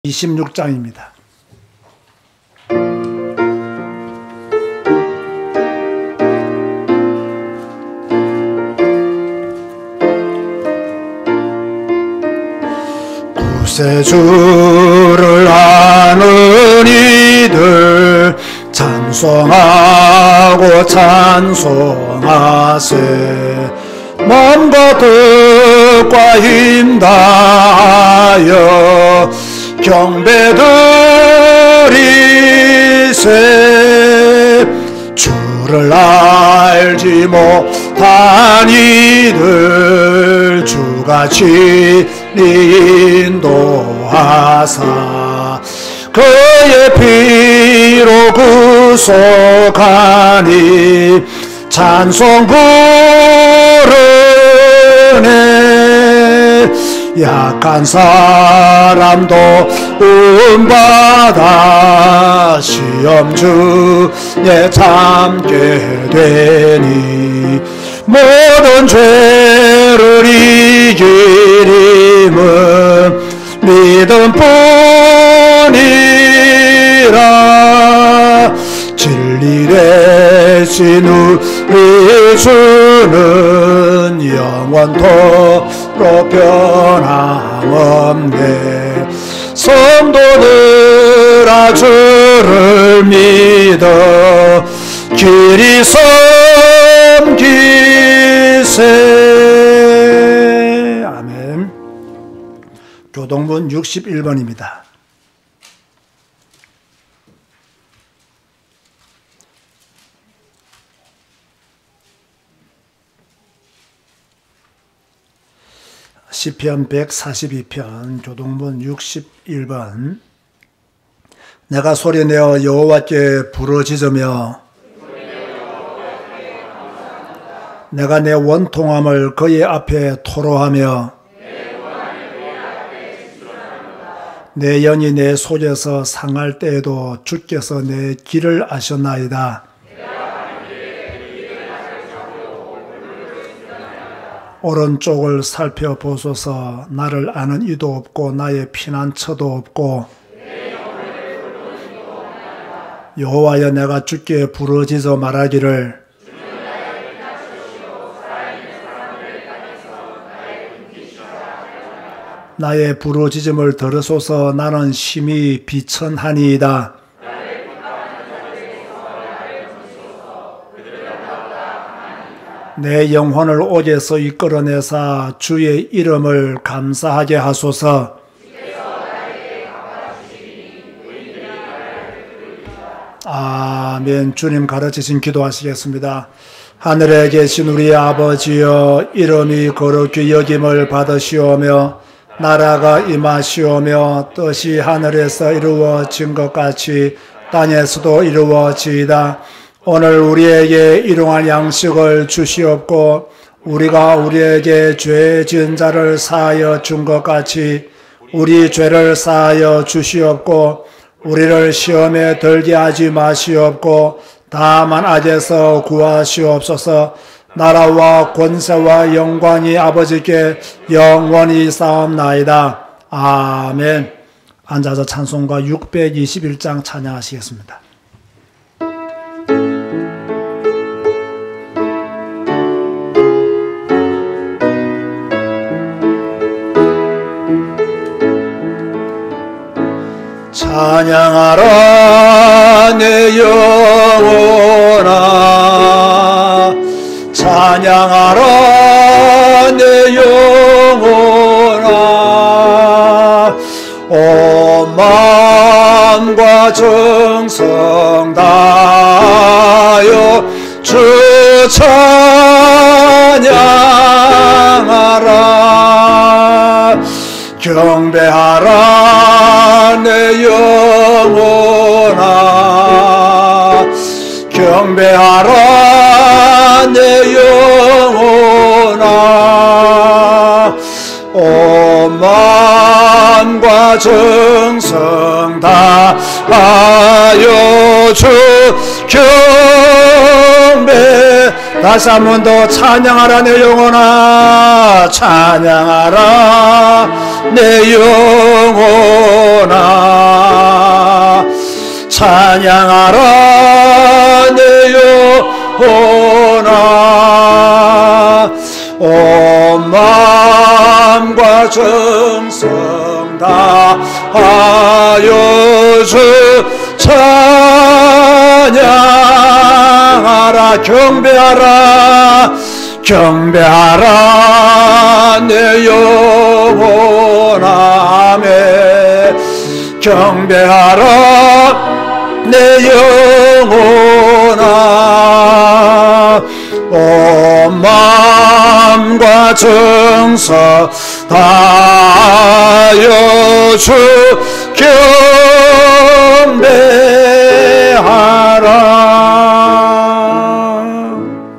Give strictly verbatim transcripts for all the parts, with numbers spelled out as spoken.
이십육 장입니다. 구세주를 아는 이들 찬송하고 찬송하세. 몸과 뜻과 힘 다하여 경배드리세. 주를 알지 못한 이들 주같이 인도하사 그의 피로 구속하니 찬송 부르네. 약한 사람도 은받아 시험 중에 참게 되니 모든 죄를 이길 힘은 믿음뿐이라. 진리 대신 우리 주는 영원토록 변함없네. 성도들아 주를 믿어 길이 섬기세. 아멘. 교동문 육십일 번입니다. 시편 백사십이 편 교동문 육십일 번. 내가 소리내어 여호와께 부르짖으며 내가 내 원통함을 그의 앞에 토로하며 내 영이 내 속에서 상할 때에도 주께서 내 길을 아셨나이다. 오른쪽을 살펴보소서. 나를 아는 이도 없고 나의 피난처도 없고. 여호와여 내가 주께 부르짖어 말하기를 나의 부르짖음을 들으소서. 나는 심히 비천하니이다. 내 영혼을 옥에서 이끌어내사 주의 이름을 감사하게 하소서. 아멘. 주님 가르치신 기도하시겠습니다. 하늘에 계신 우리 아버지여, 이름이 거룩히 여김을 받으시오며 나라가 임하시오며 뜻이 하늘에서 이루어진 것 같이 땅에서도 이루어지이다. 오늘 우리에게 일용할 양식을 주시옵고 우리가 우리에게 죄 지은 자를 사하여 준 것 같이 우리 죄를 사하여 주시옵고 우리를 시험에 들게 하지 마시옵고 다만 악에서 구하시옵소서. 나라와 권세와 영광이 아버지께 영원히 싸움나이다. 아멘. 앉아서 찬송가 육백이십일 장 찬양하시겠습니다. 찬양하라 내 영혼아, 찬양하라 내 영혼아. 온 마음과 정성 다하여 주 찬양하라. 경배하라 내 영혼아, 경배하라 내 영혼아. 온 마음과 정성 정성 다하여 주 경배. 다시 한 번 더 찬양하라 내 영혼아, 찬양하라 내 영혼아, 찬양하라 내 영혼아. 온 마음과 정성 다하여 주 찬양하라. 경배하라 경배하라 내 영혼아. 아멘. 경배하라 내 영혼아. 온 마음과 정성 다하여 주 경배하라.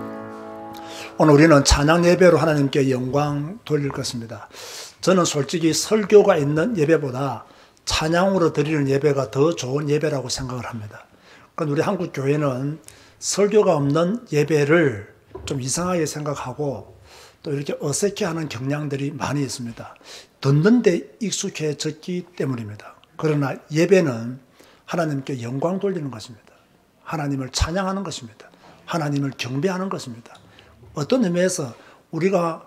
오늘 우리는 찬양 예배로 하나님께 영광 돌릴 것입니다. 저는 솔직히 설교가 있는 예배보다 찬양으로 드리는 예배가 더 좋은 예배라고 생각을 합니다. 그러니까 우리 한국 교회는 설교가 없는 예배를 좀 이상하게 생각하고 또 이렇게 어색해하는 경향들이 많이 있습니다. 듣는데 익숙해졌기 때문입니다. 그러나 예배는 하나님께 영광 돌리는 것입니다. 하나님을 찬양하는 것입니다. 하나님을 경배하는 것입니다. 어떤 의미에서 우리가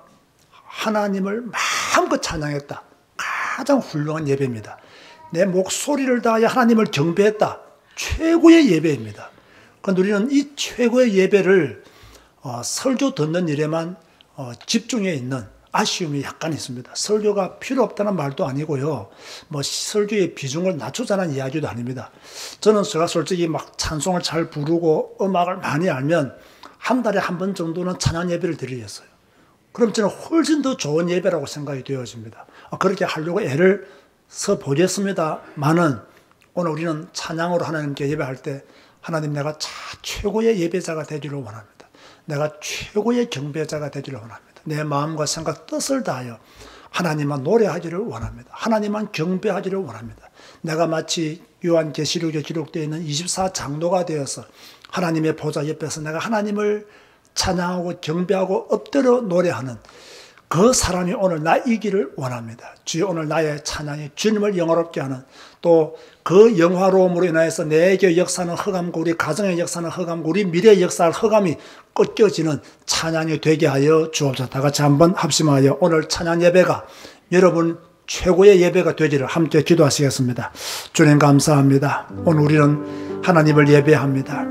하나님을 마음껏 찬양했다, 가장 훌륭한 예배입니다. 내 목소리를 다하여 하나님을 경배했다, 최고의 예배입니다. 그런데 우리는 이 최고의 예배를 어, 설교 듣는 일에만 어, 집중해 있는 아쉬움이 약간 있습니다. 설교가 필요 없다는 말도 아니고요, 뭐 설교의 비중을 낮추자는 이야기도 아닙니다. 저는 제가 솔직히 막 찬송을 잘 부르고 음악을 많이 알면 한 달에 한 번 정도는 찬양 예배를 드리겠어요. 그럼 저는 훨씬 더 좋은 예배라고 생각이 되어집니다. 그렇게 하려고 애를 써 보겠습니다만은 오늘 우리는 찬양으로 하나님께 예배할 때 하나님, 내가 최고의 예배자가 되기를 원합니다. 내가 최고의 경배자가 되기를 원합니다. 내 마음과 생각, 뜻을 다하여 하나님만 노래하기를 원합니다. 하나님만 경배하기를 원합니다. 내가 마치 요한계시록에 기록되어 있는 이십사 장로가 되어서 하나님의 보좌 옆에서 내가 하나님을 찬양하고 경배하고 엎드려 노래하는 그 사람이 오늘 나이기를 원합니다. 주여, 오늘 나의 찬양이 주님을 영화롭게 하는, 또 그 영화로움으로 인하여서 내게 역사는 흑암고 우리 가정의 역사는 흑암고 우리 미래의 역사할 흑암이 꺾여지는 찬양이 되게 하여 주옵소서. 다 같이 한번 합심하여 오늘 찬양 예배가 여러분 최고의 예배가 되기를 함께 기도하시겠습니다. 주님 감사합니다. 오늘 우리는 하나님을 예배합니다.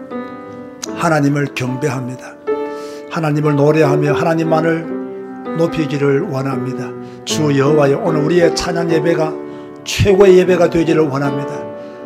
하나님을 경배합니다. 하나님을 노래하며 하나님만을 높이기를 원합니다. 주 여호와여, 오늘 우리의 찬양 예배가 최고의 예배가 되기를 원합니다.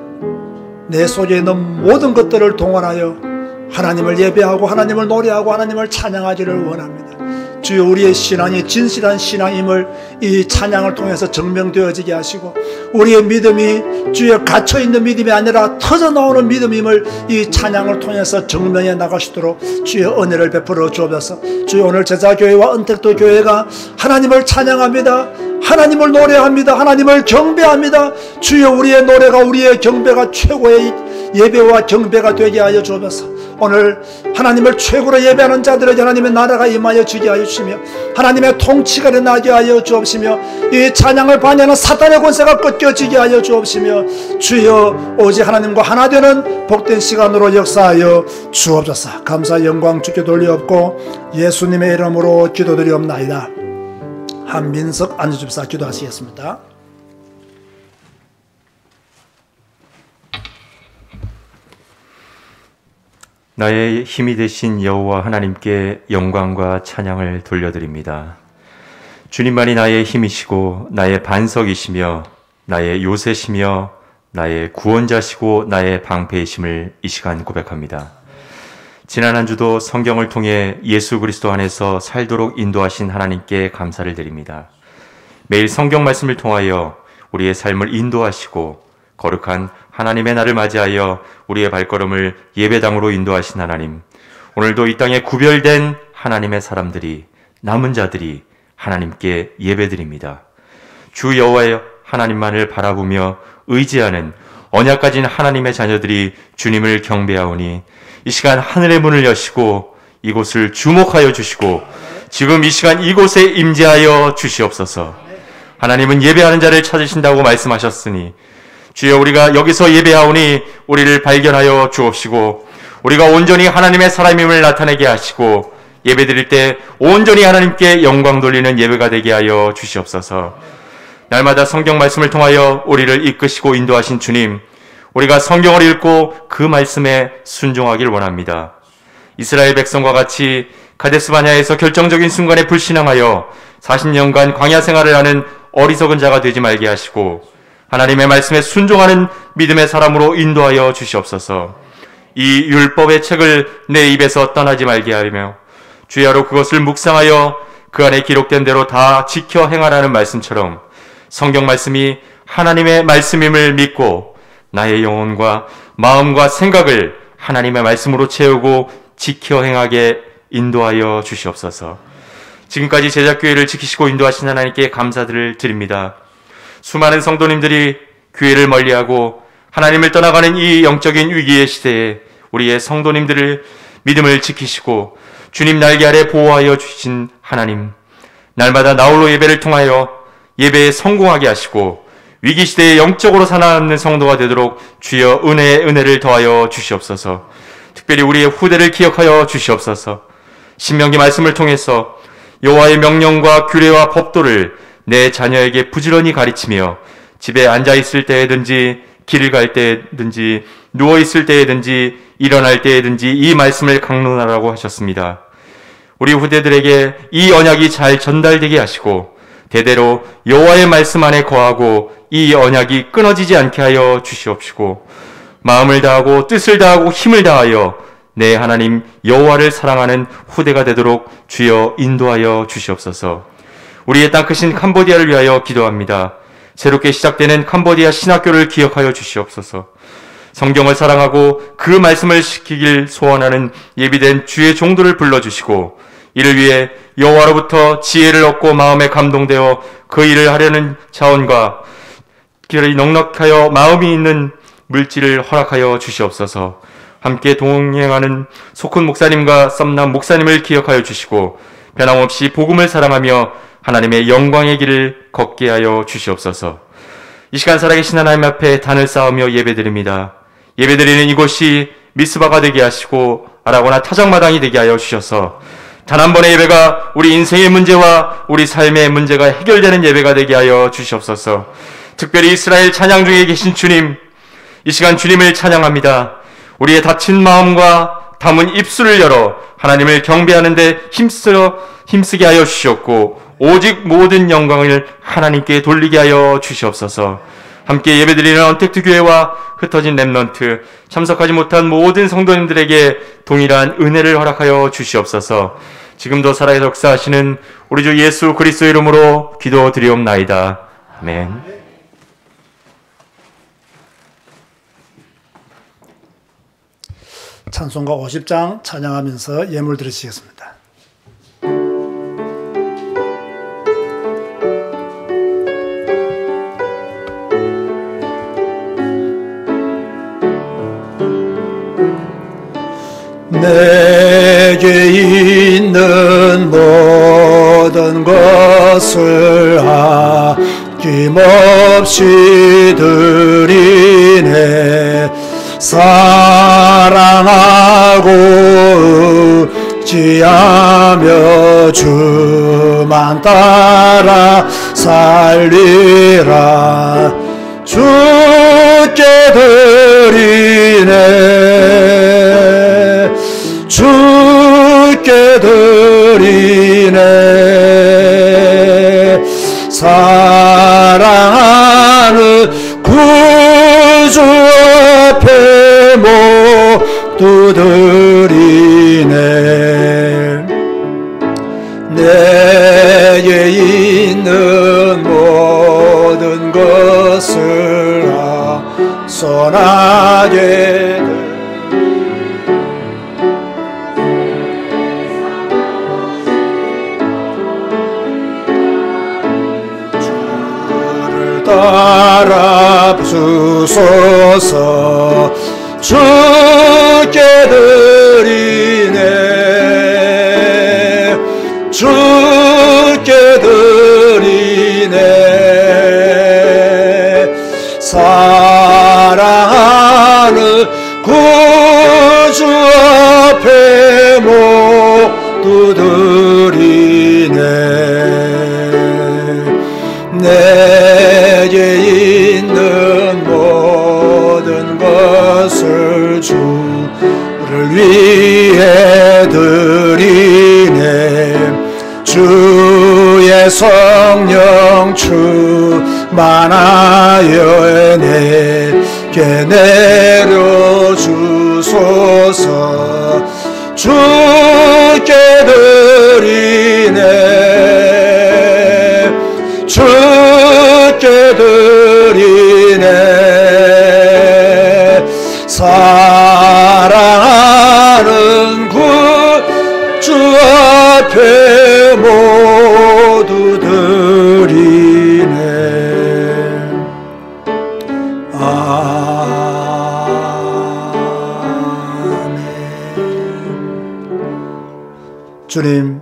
내 속에 있는 모든 것들을 동원하여 하나님을 예배하고 하나님을 노래하고 하나님을 찬양하기를 원합니다. 주여, 우리의 신앙이 진실한 신앙임을 이 찬양을 통해서 증명되어지게 하시고, 우리의 믿음이 주여 갇혀있는 믿음이 아니라 터져나오는 믿음임을 이 찬양을 통해서 증명해 나가시도록 주여 은혜를 베풀어 주옵소서. 주여, 오늘 제자교회와 은택도 교회가 하나님을 찬양합니다. 하나님을 노래합니다. 하나님을 경배합니다. 주여, 우리의 노래가, 우리의 경배가 최고의 예배와 경배가 되게 하여 주옵소서. 오늘 하나님을 최고로 예배하는 자들에게 하나님의 나라가 임하여 주게 하여 주시며, 하나님의 통치가 일어나게 하여 주옵시며, 이 찬양을 반대하는 사탄의 권세가 꺾여지게 하여 주옵시며, 주여, 오직 하나님과 하나 되는 복된 시간으로 역사하여 주옵소서. 감사 영광 주께 돌리옵고 예수님의 이름으로 기도드리옵나이다. 한민석 앉아줍사. 기도하시겠습니다. 나의 힘이 되신 여호와 하나님께 영광과 찬양을 돌려드립니다. 주님만이 나의 힘이시고 나의 반석이시며 나의 요새시며 나의 구원자시고 나의 방패이심을 이 시간 고백합니다. 지난 한 주도 성경을 통해 예수 그리스도 안에서 살도록 인도하신 하나님께 감사를 드립니다. 매일 성경 말씀을 통하여 우리의 삶을 인도하시고 거룩한 하나님의 날을 맞이하여 우리의 발걸음을 예배당으로 인도하신 하나님, 오늘도 이 땅에 구별된 하나님의 사람들이, 남은 자들이 하나님께 예배드립니다. 주 여호와의 하나님만을 바라보며 의지하는 언약 가진 하나님의 자녀들이 주님을 경배하오니 이 시간 하늘의 문을 여시고 이곳을 주목하여 주시고 지금 이 시간 이곳에 임재하여 주시옵소서. 하나님은 예배하는 자를 찾으신다고 말씀하셨으니 주여 우리가 여기서 예배하오니 우리를 발견하여 주옵시고 우리가 온전히 하나님의 사람임을 나타내게 하시고 예배드릴 때 온전히 하나님께 영광 돌리는 예배가 되게 하여 주시옵소서. 날마다 성경 말씀을 통하여 우리를 이끄시고 인도하신 주님, 우리가 성경을 읽고 그 말씀에 순종하길 원합니다. 이스라엘 백성과 같이 가데스 바냐에서 결정적인 순간에 불신앙하여 사십 년간 광야 생활을 하는 어리석은 자가 되지 말게 하시고 하나님의 말씀에 순종하는 믿음의 사람으로 인도하여 주시옵소서. 이 율법의 책을 내 입에서 떠나지 말게 하며 주야로 그것을 묵상하여 그 안에 기록된 대로 다 지켜 행하라는 말씀처럼 성경 말씀이 하나님의 말씀임을 믿고 나의 영혼과 마음과 생각을 하나님의 말씀으로 채우고 지켜 행하게 인도하여 주시옵소서. 지금까지 제작교회를 지키시고 인도하신 하나님께 감사들을 드립니다. 수많은 성도님들이 교회를 멀리하고 하나님을 떠나가는 이 영적인 위기의 시대에 우리의 성도님들을 믿음을 지키시고 주님 날개 아래 보호하여 주신 하나님, 날마다 나홀로 예배를 통하여 예배에 성공하게 하시고 위기시대에 영적으로 살아남는 성도가 되도록 주여 은혜의 은혜를 더하여 주시옵소서. 특별히 우리의 후대를 기억하여 주시옵소서. 신명기 말씀을 통해서 여호와의 명령과 규례와 법도를 내 자녀에게 부지런히 가르치며 집에 앉아있을 때에든지 길을 갈 때든지 누워있을 때에든지 일어날 때에든지 이 말씀을 강론하라고 하셨습니다. 우리 후대들에게 이 언약이 잘 전달되게 하시고 대대로 여호와의 말씀 안에 거하고 이 언약이 끊어지지 않게 하여 주시옵시고 마음을 다하고 뜻을 다하고 힘을 다하여 내 하나님 여호와를 사랑하는 후대가 되도록 주여 인도하여 주시옵소서. 우리의 땅 크신 캄보디아를 위하여 기도합니다. 새롭게 시작되는 캄보디아 신학교를 기억하여 주시옵소서. 성경을 사랑하고 그 말씀을 지키길 소원하는 예비된 주의 종들을 불러주시고 이를 위해 여호와로부터 지혜를 얻고 마음에 감동되어 그 일을 하려는 자원과 길이 넉넉하여 마음이 있는 물질을 허락하여 주시옵소서. 함께 동행하는 속훈 목사님과 썸남 목사님을 기억하여 주시고 변함없이 복음을 사랑하며 하나님의 영광의 길을 걷게 하여 주시옵소서. 이 시간 살아계신 하나님 앞에 단을 쌓으며 예배드립니다. 예배드리는 이곳이 미스바가 되게 하시고 아라고나 타작마당이 되게 하여 주셔서 단 한 번의 예배가 우리 인생의 문제와 우리 삶의 문제가 해결되는 예배가 되게 하여 주시옵소서. 특별히 이스라엘 찬양 중에 계신 주님, 이 시간 주님을 찬양합니다. 우리의 닫힌 마음과 담은 입술을 열어 하나님을 경배하는 데 힘쓰어 힘쓰게 하여 주시옵고 오직 모든 영광을 하나님께 돌리게 하여 주시옵소서. 함께 예배드리는 언택트 교회와 흩어진 렘넌트, 참석하지 못한 모든 성도님들에게 동일한 은혜를 허락하여 주시옵소서. 지금도 살아계셔 역사하시는 우리 주 예수 그리스도의 이름으로 기도드리옵나이다. 아멘. 찬송가 오십 장 찬양하면서 예물 드리시겠습니다. 내게 있는 모든 것을 아낌없이 드리네. 사랑하고 의지하며 주만 따라 살리라. 주께 드리네. 주께 드리네. 사랑하는 구주 앞에 모두 드리네. 내게 있는 모든 것을 선하게 따라 주 주소서. 주께 드리네, 주께 드리네. 사랑하는 구주 앞에 모두 드리네. 내게 있는 모든 것을 주를 위해 드리네. 주의 성령 충만하여 내게 내려주소서. 주께 드리네, 주께 드리네. 사랑하는 구주 앞에 모두 드리네. 아멘. 주님,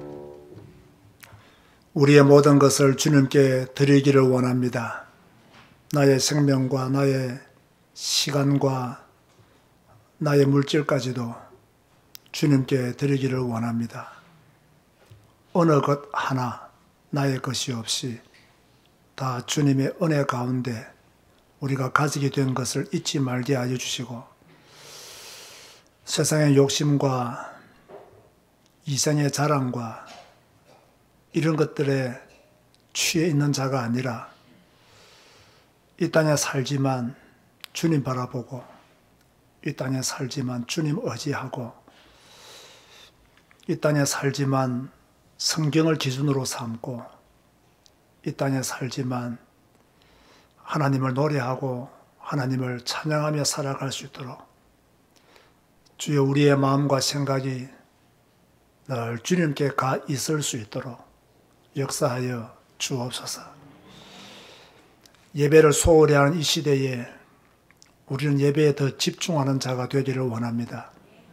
우리의 모든 것을 주님께 드리기를 원합니다. 나의 생명과 나의 시간과 나의 물질까지도 주님께 드리기를 원합니다. 어느 것 하나 나의 것이 없이 다 주님의 은혜 가운데 우리가 가지게 된 것을 잊지 말게 하여 주시고, 세상의 욕심과 이생의 자랑과 이런 것들에 취해 있는 자가 아니라 이 땅에 살지만 주님 바라보고, 이 땅에 살지만 주님 의지하고, 이 땅에 살지만 성경을 기준으로 삼고, 이 땅에 살지만 하나님을 노래하고 하나님을 찬양하며 살아갈 수 있도록 주여 우리의 마음과 생각이 늘 주님께 가 있을 수 있도록 역사하여 주옵소서. 예배를 소홀히 하는 이 시대에 우리는 예배에 더 집중하는 자가 되기를 원합니다.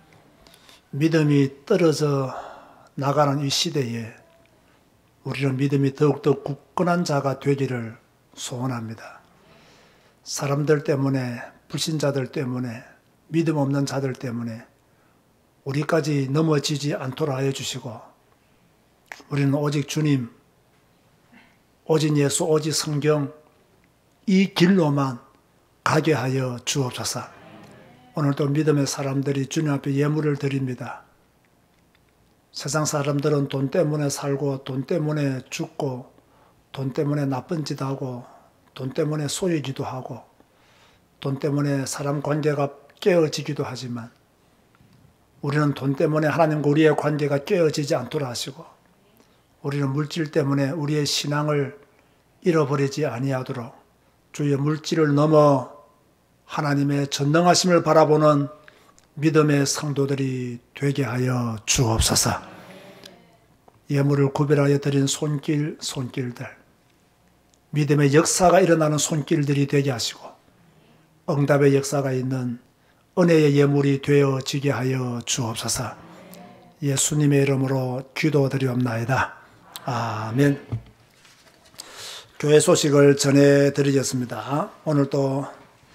믿음이 떨어져 나가는 이 시대에 우리는 믿음이 더욱더 굳건한 자가 되기를 소원합니다. 사람들 때문에, 불신자들 때문에, 믿음 없는 자들 때문에 우리까지 넘어지지 않도록 하여 주시고, 우리는 오직 주님, 오직 예수, 오직 성경, 이 길로만 가게 하여 주옵소서. 오늘도 믿음의 사람들이 주님 앞에 예물을 드립니다. 세상 사람들은 돈 때문에 살고, 돈 때문에 죽고, 돈 때문에 나쁜 짓 하고, 돈 때문에 소유기도 하고, 돈 때문에 사람 관계가 깨어지기도 하지만, 우리는 돈 때문에 하나님과 우리의 관계가 깨어지지 않도록 하시고, 우리는 물질 때문에 우리의 신앙을 잃어버리지 아니하도록 주의 물질을 넘어 하나님의 전능하심을 바라보는 믿음의 성도들이 되게 하여 주옵소서. 예물을 구별하여 드린 손길, 손길들, 믿음의 역사가 일어나는 손길들이 되게 하시고, 응답의 역사가 있는 은혜의 예물이 되어지게 하여 주옵소서. 예수님의 이름으로 기도드리옵나이다. 아멘. 교회 소식을 전해드리겠습니다. 오늘도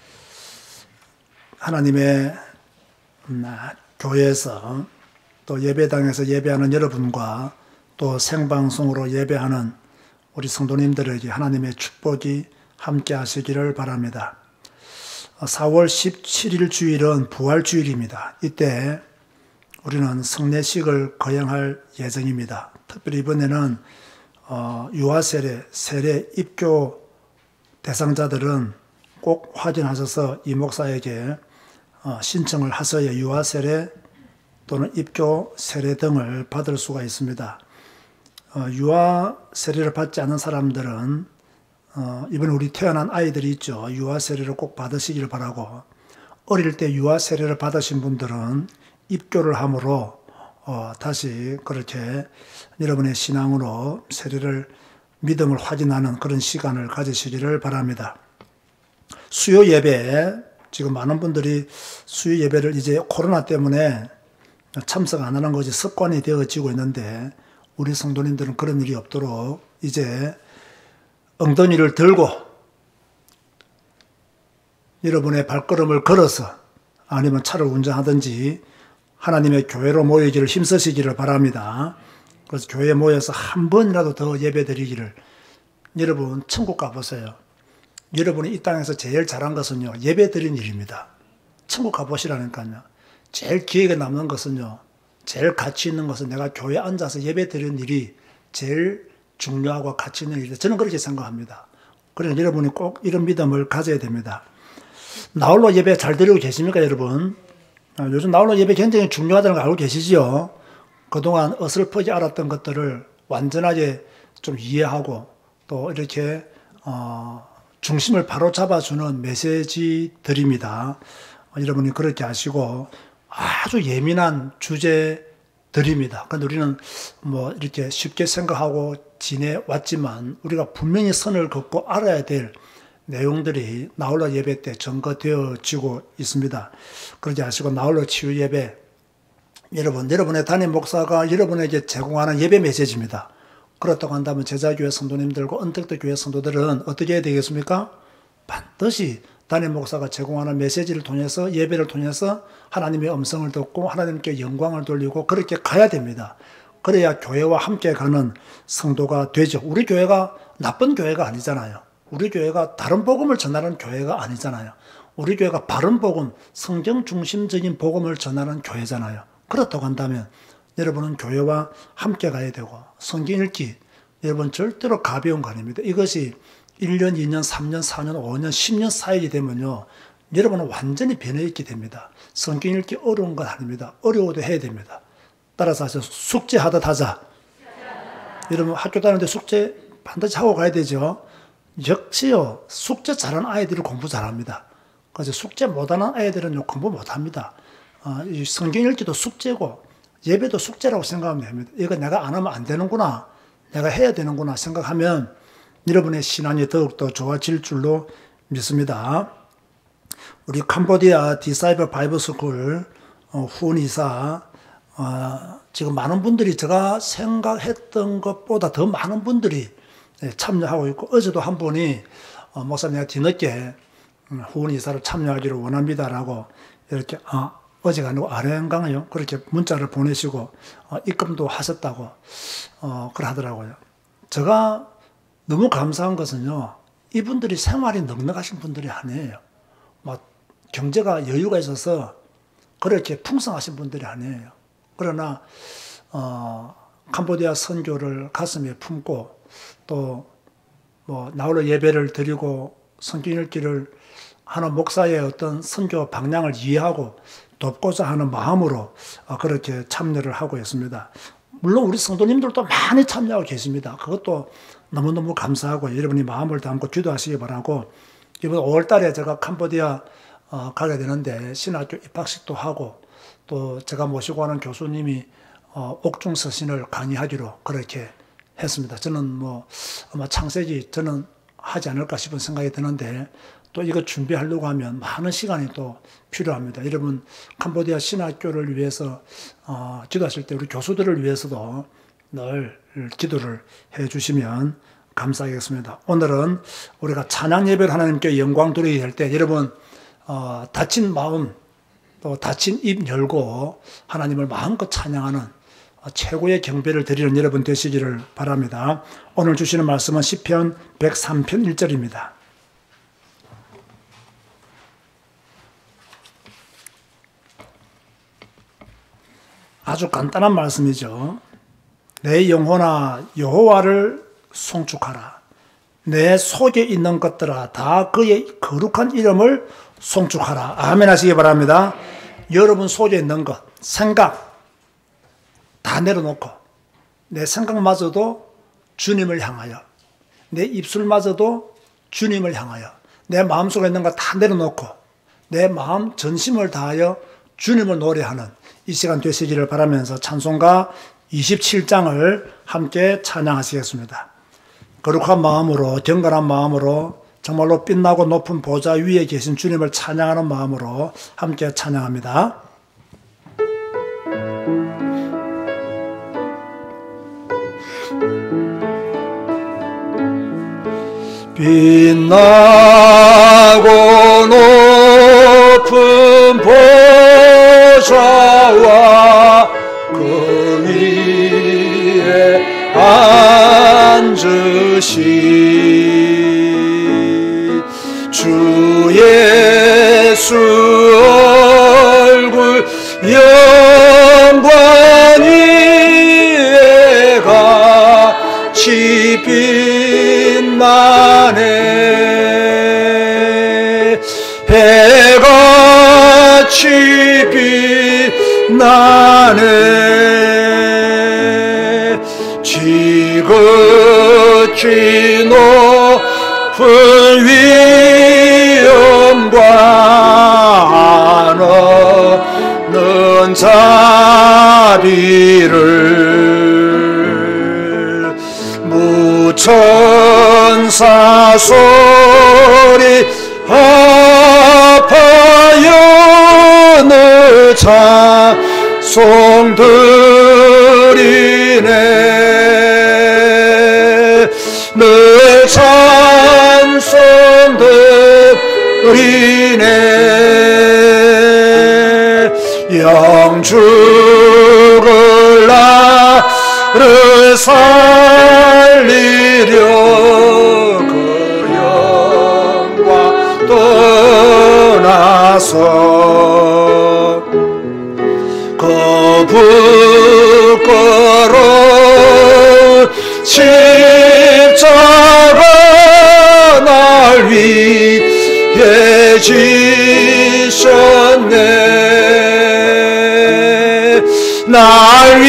하나님의 교회에서 또 예배당에서 예배하는 여러분과 또 생방송으로 예배하는 우리 성도님들에게 하나님의 축복이 함께 하시기를 바랍니다. 사월 십칠일 주일은 부활주일입니다. 이때 우리는 성례식을 거행할 예정입니다. 특별히 이번에는 어, 유아세례, 세례 입교 대상자들은 꼭 확인하셔서 이 목사에게 어, 신청을 하셔야 유아세례 또는 입교 세례 등을 받을 수가 있습니다. 어, 유아세례를 받지 않은 사람들은 어, 이번에 우리 태어난 아이들이 있죠. 유아세례를 꼭 받으시기를 바라고, 어릴 때 유아세례를 받으신 분들은 입교를 함으로 어, 다시 그렇게 여러분의 신앙으로 세례를, 믿음을 확인하는 그런 시간을 가지시기를 바랍니다. 수요 예배, 지금 많은 분들이 수요 예배를 이제 코로나 때문에 참석 안 하는 것이 습관이 되어지고 있는데, 우리 성도님들은 그런 일이 없도록 이제 엉덩이를 들고 여러분의 발걸음을 걸어서 아니면 차를 운전하든지 하나님의 교회로 모이기를 힘쓰시기를 바랍니다. 그래서 교회에 모여서 한 번이라도 더 예배 드리기를. 여러분 천국 가보세요. 여러분이 이 땅에서 제일 잘한 것은요, 예배 드린 일입니다. 천국 가보시라니까요. 제일 기억에 남는 것은요, 제일 가치 있는 것은 내가 교회에 앉아서 예배 드리는 일이 제일 중요하고 가치 있는 일이다. 저는 그렇게 생각합니다. 그래서 여러분이 꼭 이런 믿음을 가져야 됩니다. 나홀로 예배 잘 드리고 계십니까, 여러분? 요즘 나홀로 예배 굉장히 중요하다는 걸 알고 계시지요? 그동안 어설프게 알았던 것들을 완전하게 좀 이해하고 또 이렇게 어, 중심을 바로 잡아주는 메시지들입니다. 여러분이 그렇게 하시고 아주 예민한 주제들입니다. 그런데 우리는 뭐 이렇게 쉽게 생각하고 지내왔지만 우리가 분명히 선을 긋고 알아야 될 내용들이 나홀로 예배 때 전거되어지고 있습니다. 그러지 하시고 나홀로 치유 예배, 여러분, 여러분의 담임 목사가 여러분에게 제공하는 예배 메시지입니다. 그렇다고 한다면 제자교회 성도님들과 언택트 교회 성도들은 어떻게 해야 되겠습니까? 반드시 담임 목사가 제공하는 메시지를 통해서, 예배를 통해서 하나님의 음성을 듣고 하나님께 영광을 돌리고 그렇게 가야 됩니다. 그래야 교회와 함께 가는 성도가 되죠. 우리 교회가 나쁜 교회가 아니잖아요. 우리 교회가 다른 복음을 전하는 교회가 아니잖아요. 우리 교회가 바른 복음, 성경 중심적인 복음을 전하는 교회잖아요. 그렇다고 한다면 여러분은 교회와 함께 가야 되고, 성경 읽기, 여러분 절대로 가벼운 거 아닙니다. 이것이 일 년, 이 년, 삼 년, 사 년, 오 년, 십 년 쌓이게 되면요, 여러분은 완전히 변해 있게 됩니다. 성경 읽기 어려운 건 아닙니다. 어려워도 해야 됩니다. 따라서 하셔, 숙제하듯 하자. 여러분 학교 다니는데 숙제 반드시 하고 가야 되죠. 역시요, 숙제 잘하는 아이들이 공부 잘합니다. 그래서 숙제 못하는 아이들은 공부 못합니다. 어, 이 성경 읽기도 숙제고 예배도 숙제라고 생각하면 됩니다. 이거 내가 안 하면 안 되는구나, 내가 해야 되는구나 생각하면 여러분의 신앙이 더욱더 좋아질 줄로 믿습니다. 우리 캄보디아 디사이버 바이블 스쿨 어, 후원 이사, 어, 지금 많은 분들이 제가 생각했던 것보다 더 많은 분들이 참여하고 있고, 어제도 한 분이 어, 목사님 내가 뒤늦게 후원 이사를 참여하기를 원합니다라고 이렇게 어, 어제가 아니고 아래인가요? 그렇게 문자를 보내시고 어, 입금도 하셨다고 어, 그러 하더라고요. 제가 너무 감사한 것은요, 이분들이 생활이 넉넉하신 분들이 아니에요. 막 경제가 여유가 있어서 그렇게 풍성하신 분들이 아니에요. 그러나 어, 캄보디아 선교를 가슴에 품고 또 뭐 나홀로 예배를 드리고 성경 읽기를 하는 목사의 어떤 선교 방향을 이해하고 돕고자 하는 마음으로 그렇게 참여를 하고 있습니다. 물론 우리 성도님들도 많이 참여하고 계십니다. 그것도 너무너무 감사하고 여러분이 마음을 담고 기도하시기 바라고, 이번 오월 달에 제가 캄보디아 어, 가게 되는데 신학교 입학식도 하고 또 제가 모시고 하는 교수님이 어, 옥중서신을 강의하기로 그렇게 했습니다. 저는 뭐 아마 창세기 저는 하지 않을까 싶은 생각이 드는데, 또 이거 준비하려고 하면 많은 시간이 또 필요합니다. 여러분 캄보디아 신학교를 위해서 어, 기도하실 때 우리 교수들을 위해서도 늘 기도를 해 주시면 감사하겠습니다. 오늘은 우리가 찬양 예배를 하나님께 영광 돌리게 될 때 여러분 어, 다친 마음 또 다친 입 열고 하나님을 마음껏 찬양하는 최고의 경배를 드리는 여러분 되시기를 바랍니다. 오늘 주시는 말씀은 시편 백삼 편 일 절입니다. 아주 간단한 말씀이죠. 내 영혼아 여호와를 송축하라. 내 속에 있는 것들아 다 그의 거룩한 이름을 송축하라. 아멘 하시기 바랍니다. 여러분 속에 있는 것, 생각 다 내려놓고, 내 생각마저도 주님을 향하여, 내 입술마저도 주님을 향하여, 내 마음속에 있는 것 다 내려놓고 내 마음 전심을 다하여 주님을 노래하는 이 시간 되시기를 바라면서 찬송가 이십칠 장을 함께 찬양하시겠습니다. 거룩한 마음으로, 경건한 마음으로 정말로 빛나고 높은 보좌 위에 계신 주님을 찬양하는 마음으로 함께 찬양합니다. 빛나고 높은 보좌와 그 위에 앉으신 주 예수 얼굴 영광이 같이 빛나네 해같이 빛나네 지극히 높은 위엄과 한없는 자비를 무천사 소리 합하여 늘 찬송 드리네 늘 찬송 드리네 영죽을 나를 살리려 그 영광 떠나서 그 부끄러운 십자가 날 위해 지셨네 날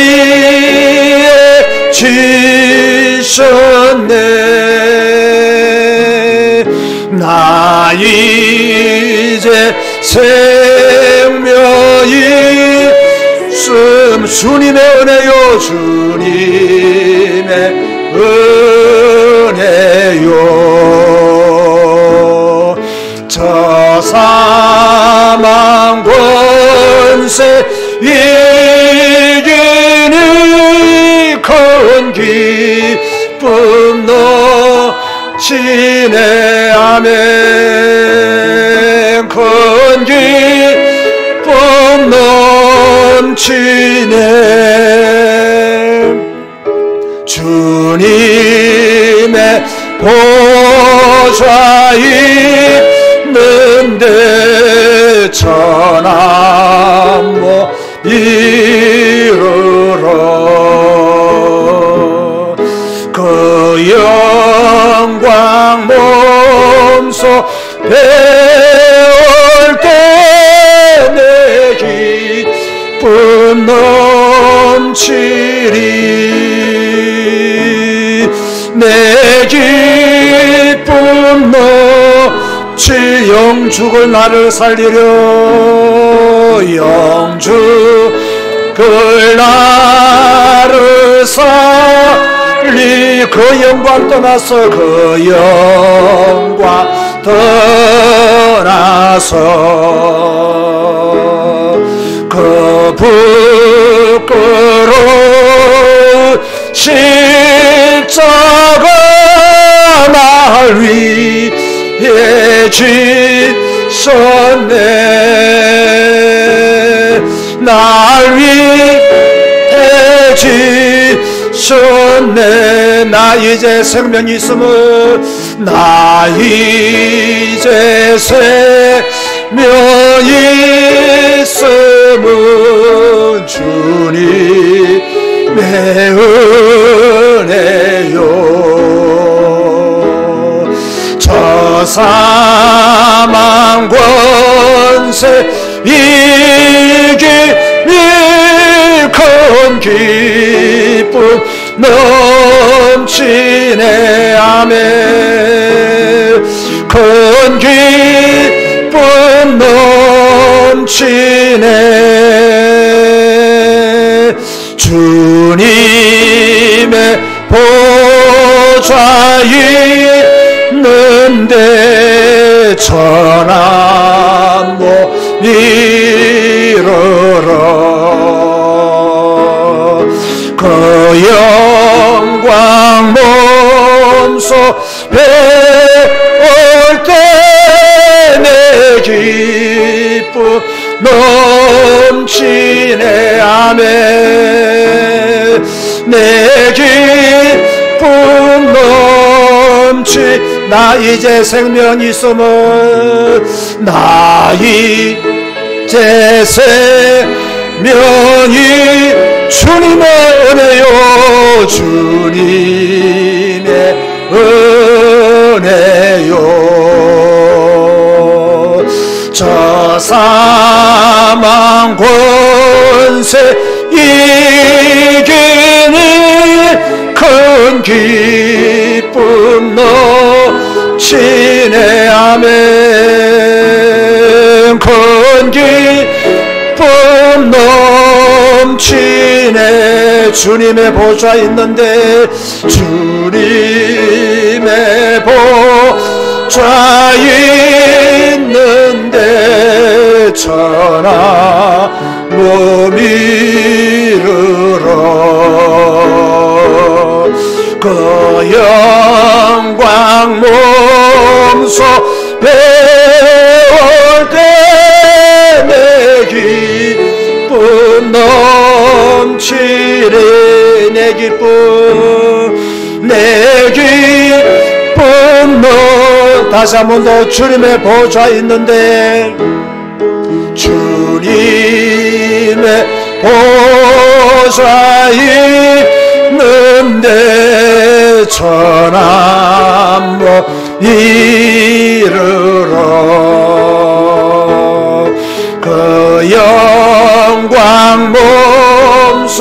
위해 지셨네 나 이제 생명이 있음 주님의 은혜요 주님의 은혜요 저 사망 권세 이기는 큰 기쁨 넘치네 아멘 큰 기쁨 넘치네 주님의 보좌 있는데 천한 못 이르러 그 영광 몸소 배울 때 내 기쁨 넘치리 내 기쁨 넘치 영죽을 나를 살리려 영죽을 나를 살리 그 영광 떠나서 그 영광 떠나서 그 부끄러운 십자가 날 위해 지셨네 날 위해 지셨네 나 이제 생명이 있음을 나 이제 생명이 있음은 주님의 은혜요 저 사망 권세 이기니 큰 기쁨 넘치네 아멘 큰 기쁨 넘치네 주님의 보좌 있는데 이르러 그 영광 몸소 배울 때 내 기쁨 넘치네 아멘 내 기쁨 넘치 나 이제 생명 있음을 나 이제 생명이 주님의 은혜요 주님의 은혜요 저 사망 권세 이기니 큰 기쁨 넘치네 아멘 큰 기쁨 넘치네 주님의 보좌 있는데 주님의 보좌 있는데 천하 몸 이르러 그 영광 몸소 배울 때 내 기쁨 넘치리 내 기쁨 내 기쁨 넘 다시 한 번 더 주님의 보좌 있는데 주님의 보좌 있는데 천함 이르러 그 영광 몸소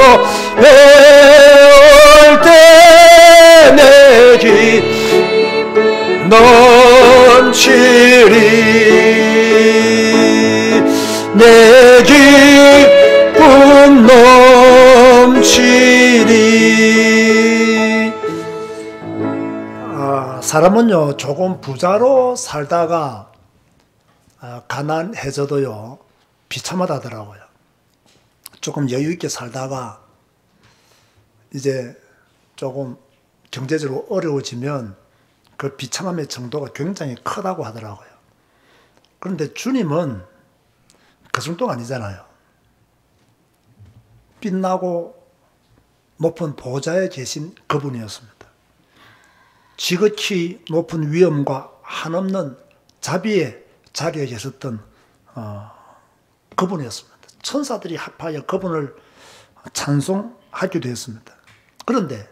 배울 때 내 기쁨 넘치리 내 기쁨 넘치리 아, 사람은요 조금 부자로 살다가 아, 가난해져도요 비참하다더라고요. 조금 여유있게 살다가 이제 조금 경제적으로 어려워지면 그 비참함의 정도가 굉장히 크다고 하더라고요. 그런데 주님은 그 정도가 아니잖아요. 빛나고 높은 보좌에 계신 그분이었습니다. 지극히 높은 위엄과 한없는 자비의 자리에 계셨던 어, 그분이었습니다. 천사들이 합하여 그분을 찬송하기도 했습니다. 그런데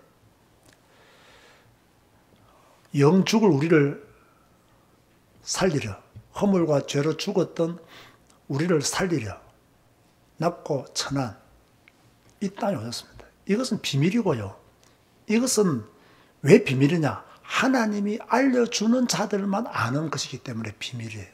영죽을 우리를 살리려 허물과 죄로 죽었던 우리를 살리려 낮고 천한 이 땅에 오셨습니다. 이것은 비밀이고요. 이것은 왜 비밀이냐? 하나님이 알려주는 자들만 아는 것이기 때문에 비밀이에요.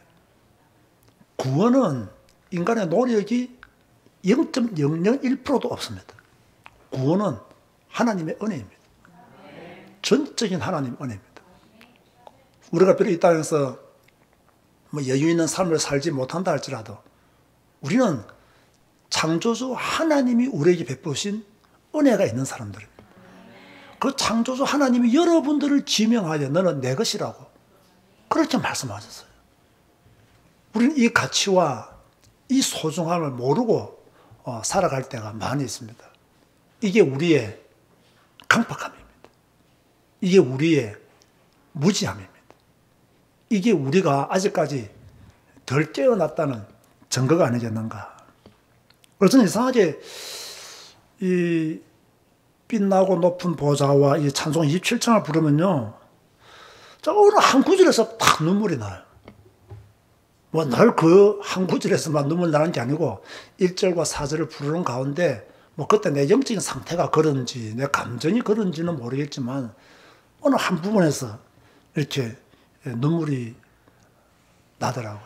구원은 인간의 노력이 영 점 영영일 퍼센트도 없습니다. 구원은 하나님의 은혜입니다. 전적인 하나님의 은혜입니다. 우리가 비록 이 땅에서 뭐 여유 있는 삶을 살지 못한다 할지라도 우리는 창조주 하나님이 우리에게 베푸신 은혜가 있는 사람들입니다. 그 창조주 하나님이 여러분들을 지명하여 너는 내 것이라고 그렇게 말씀하셨어요. 우리는 이 가치와 이 소중함을 모르고 어, 살아갈 때가 많이 있습니다. 이게 우리의 강팍함입니다. 이게 우리의 무지함입니다. 이게 우리가 아직까지 덜 깨어났다는 증거가 아니겠는가. 그래서 저는 이상하게 이 빛나고 높은 보좌와 이 찬송 이십칠 장을 부르면요, 저 어느 한 구절에서 딱 눈물이 나요. 뭐 늘 그 한 구절에서만 눈물 나는 게 아니고 일 절과 사 절을 부르는 가운데 뭐 그때 내 영적인 상태가 그런지 내 감정이 그런지는 모르겠지만 어느 한 부분에서 이렇게 눈물이 나더라고요.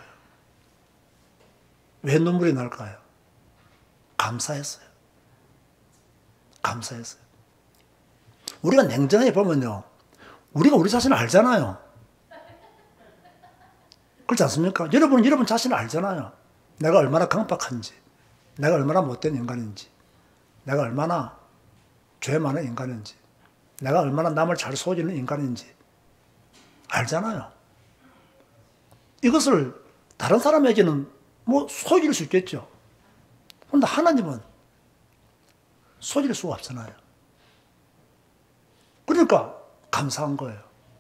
왜 눈물이 날까요? 감사했어요. 감사했어요. 우리가 냉정하게 보면요, 우리가 우리 자신을 알잖아요. 그렇지 않습니까? 여러분은 여러분 자신을 알잖아요. 내가 얼마나 강박한지, 내가 얼마나 못된 인간인지, 내가 얼마나 죄 많은 인간인지, 내가 얼마나 남을 잘 속이는 인간인지 알잖아요. 이것을 다른 사람에게는 뭐 속일 수 있겠죠. 그런데 하나님은 속일 수가 없잖아요. 그러니까 감사한 거예요.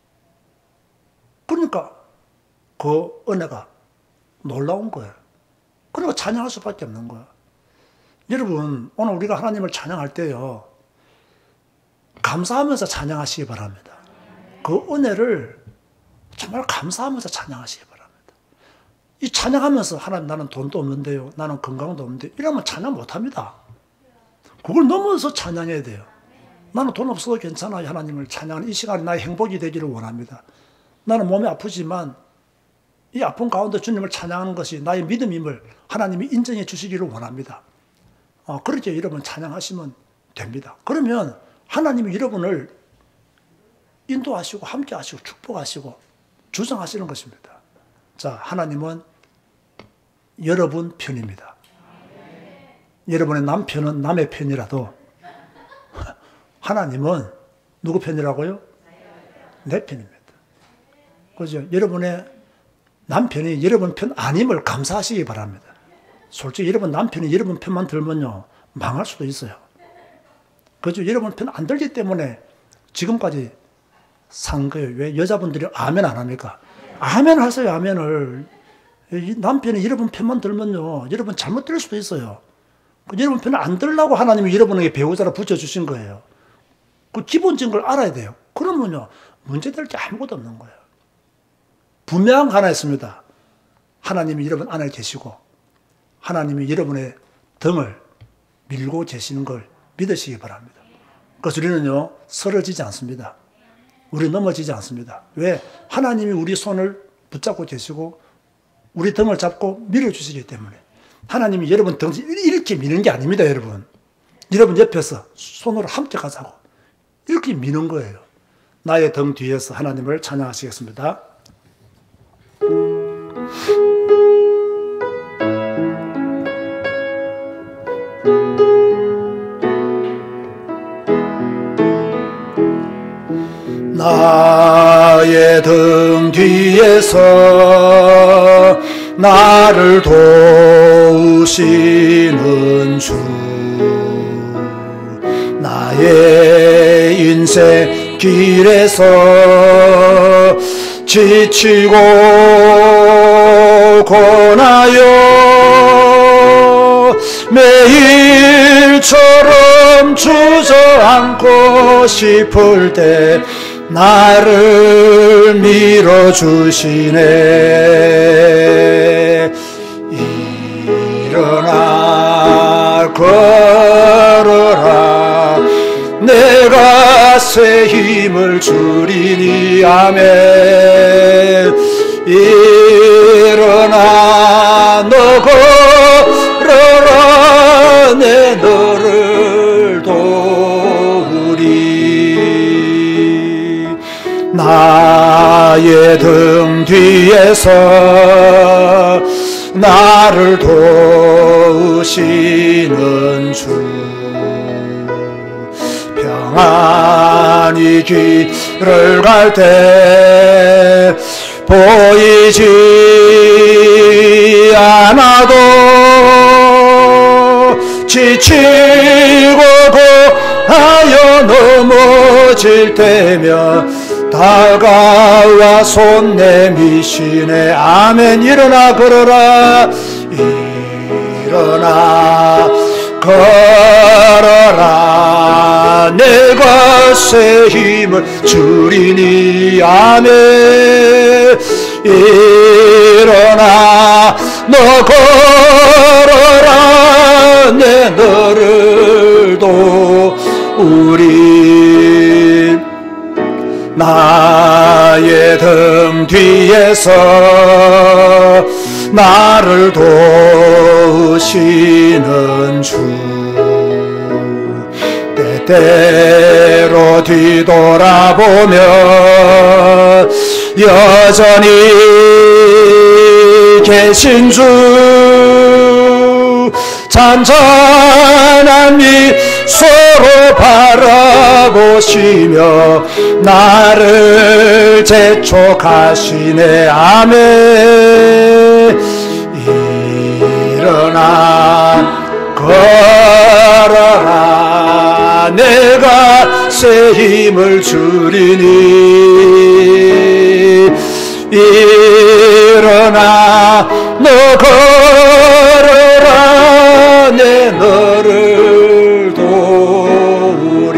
그러니까 그 은혜가 놀라운 거예요. 그러니까 찬양할 수밖에 없는 거예요. 여러분, 오늘 우리가 하나님을 찬양할 때요, 감사하면서 찬양하시기 바랍니다. 그 은혜를 정말 감사하면서 찬양하시기 바랍니다. 이 찬양하면서 하나님 나는 돈도 없는데요, 나는 건강도 없는데 이러면 찬양 못합니다. 그걸 넘어서 찬양해야 돼요. 나는 돈 없어도 괜찮아요. 하나님을 찬양하는 이 시간이 나의 행복이 되기를 원합니다. 나는 몸이 아프지만 이 아픈 가운데 주님을 찬양하는 것이 나의 믿음임을 하나님이 인정해 주시기를 원합니다. 어, 그렇게 여러분 찬양하시면 됩니다. 그러면 하나님이 여러분을 인도하시고 함께하시고 축복하시고 주장하시는 것입니다. 자, 하나님은 여러분 편입니다. 여러분의 남편은 남의 편이라도 하나님은 누구 편이라고요? 내 편입니다. 그죠? 여러분의 남편이 여러분 편 아님을 감사하시기 바랍니다. 솔직히 여러분 남편이 여러분 편만 들면요, 망할 수도 있어요. 그죠? 여러분 편 안 들기 때문에 지금까지 산 거예요. 왜 여자분들이 아멘 안 합니까? 아멘 하세요, 아멘을. 남편이 여러분 편만 들면요, 여러분 잘못 들 수도 있어요. 여러분 편을 안 들려고 하나님이 여러분에게 배우자를 붙여주신 거예요. 그 기본적인 걸 알아야 돼요. 그러면요, 문제될 게 아무것도 없는 거예요. 분명 하나 있습니다. 하나님이 여러분 안에 계시고 하나님이 여러분의 등을 밀고 계시는 걸 믿으시기 바랍니다. 그래서 우리는요, 쓰러지지 않습니다. 우리 넘어지지 않습니다. 왜? 하나님이 우리 손을 붙잡고 계시고 우리 등을 잡고 밀어주시기 때문에. 하나님이 여러분 등 이렇게 미는 게 아닙니다, 여러분. 여러분 옆에서 손으로 함께 가자고 이렇게 미는 거예요. 나의 등 뒤에서 하나님을 찬양하시겠습니다. 나의 등 뒤에서 나를 도우시는 주, 나의 인생 길에서 지치고 고나요 매일처럼 주저앉고 싶을 때 나를 밀어주시네. 일어나 걸어라, 내가 새 힘을 주리니. 아멘. 일어나 너 걸어라, 내 너를 도우리. 나의 등 뒤에서 나를 도우시는 주, 평안히 길을 갈 때 보이지 않아도 지치고 고하여 넘어질 때면 다가와 손 내미시네. 아멘. 일어나 걸어라, 일어나 걸어라, 내가 새 힘을 주리니. 아멘. 일어나 너 걸어라, 내 너를 도우리. 나의 등 뒤에서 나를 도우시는 주, 때때로 뒤돌아보면 여전히 계신 주, 잔잔한 미소로 바라보시며 나를 재촉하시네. 아멘. 일어나 걸어라 내가 새 힘을 주리니. 일어나 너 걸어라 내 너를 도우리.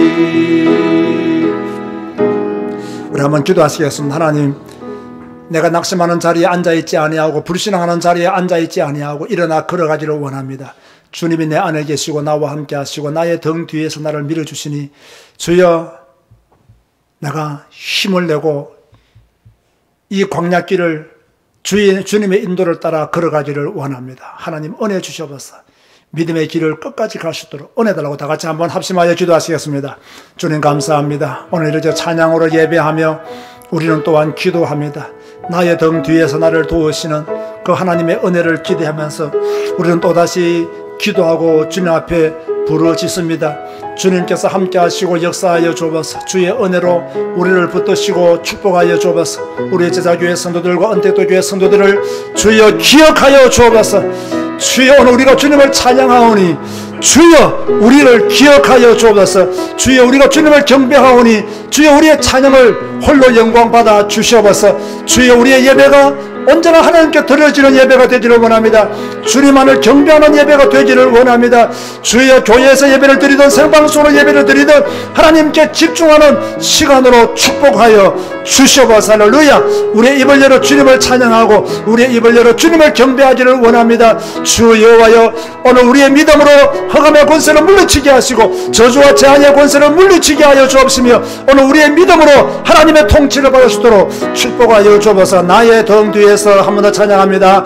우리 한번 기도하시겠습니다. 하나님, 내가 낙심하는 자리에 앉아있지 아니하고 불신앙하는 자리에 앉아있지 아니하고 일어나 걸어가기를 원합니다. 주님이 내 안에 계시고 나와 함께 하시고 나의 등 뒤에서 나를 밀어주시니 주여, 내가 힘을 내고 이 광야길을 주의, 주님의 인도를 따라 걸어가기를 원합니다. 하나님 은혜 주셔서 믿음의 길을 끝까지 갈 수 있도록 은혜 달라고 다 같이 한번 합심하여 기도하시겠습니다. 주님 감사합니다. 오늘 이렇게 찬양으로 예배하며 우리는 또한 기도합니다. 나의 등 뒤에서 나를 도우시는 그 하나님의 은혜를 기대하면서 우리는 또다시 기도하고 주님 앞에 부르짖습니다. 주님께서 함께 하시고 역사하여 주옵소서. 주의 은혜로 우리를 붙드시고 축복하여 주옵소서. 우리의 제자교회 성도들과 언택도교회 성도들을 주여 기억하여 주옵소서. 주여, 오늘 우리가 주님을 찬양하오니 주여 우리를 기억하여 주옵소서. 주여 우리가 주님을 경배하오니 주여 우리의 찬양을 홀로 영광받아 주시옵소서. 주여 우리의 예배가 언제나 하나님께 드려지는 예배가 되기를 원합니다. 주님만을 경배하는 예배가 되기를 원합니다. 주여 교회에서 예배를 드리든 생방송으로 예배를 드리든 하나님께 집중하는 시간으로 축복하여 주시옵소서. 할렐루야. 우리의 입을 열어 주님을 찬양하고 우리의 입을 열어 주님을 경배하기를 원합니다. 주 여호와여, 오늘 우리의 믿음으로 흑암의 권세를 물리치게 하시고 저주와 재앙의 권세를 물리치게 하여 주옵시며 오늘 우리의 믿음으로 하나님의 통치를 받을 수 있도록 축복하여 주옵소서. 나의 등 뒤에서 한 번 더 찬양합니다.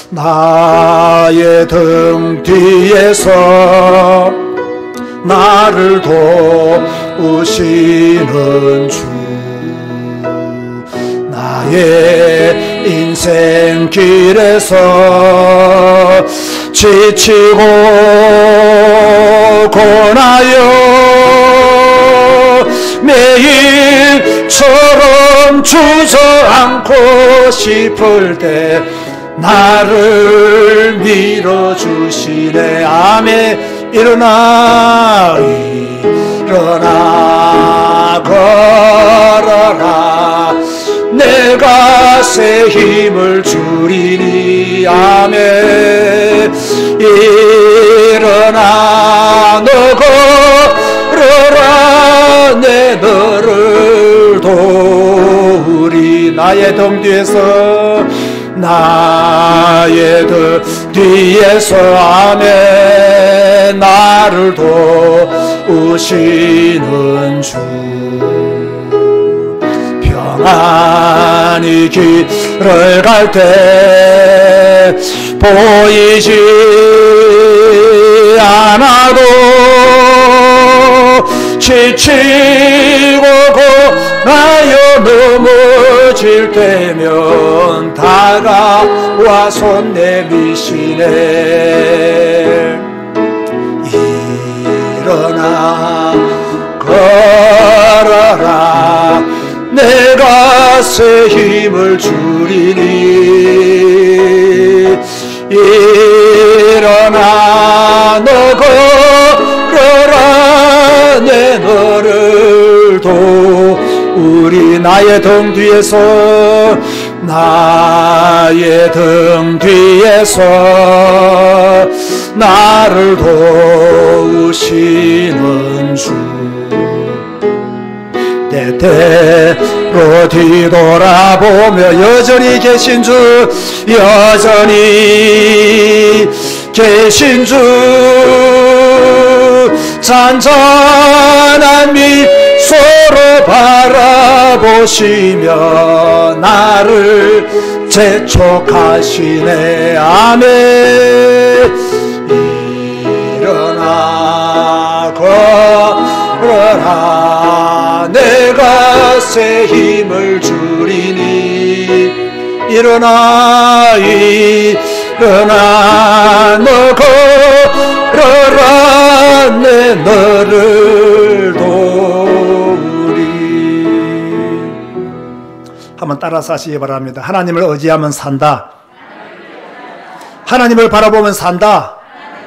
나의 등 뒤에서 나를 도우시는 주, 나의 인생 길에서 지치고 고나여 매일처럼 주저앉고 싶을 때 나를 밀어주시네. 아멘. 일어나 일어나 걸어라 내가 새 힘을 주리니. 아멘. 일어나 너 걸어라 내 너를 도우리. 나의 등 뒤에서 나의 등 뒤에서 아멘 나를 도우시는 주, 평안히 길을 갈 때 보이지 않아도 지치고 고나여 넘어질 때면 다가와 손 내미시네. 일어나 걸어라 내가 새 힘을 주리니. 일어나 너 걸어라 내 너를 도우리. 나의 등 뒤에서 나의 등 뒤에서 나를 도우시는 주, 때때로 뒤돌아보며 여전히 계신 주, 여전히 계신 주, 잔잔한 미소로 바라보시며 나를 재촉하시네. 아멘. 일어나 걸어라 내가 새 힘을 주리니. 일어나 일어나 너 한번 따라서 하시기 바랍니다. 하나님을 의지하면 산다. 하나님을 바라보면 산다.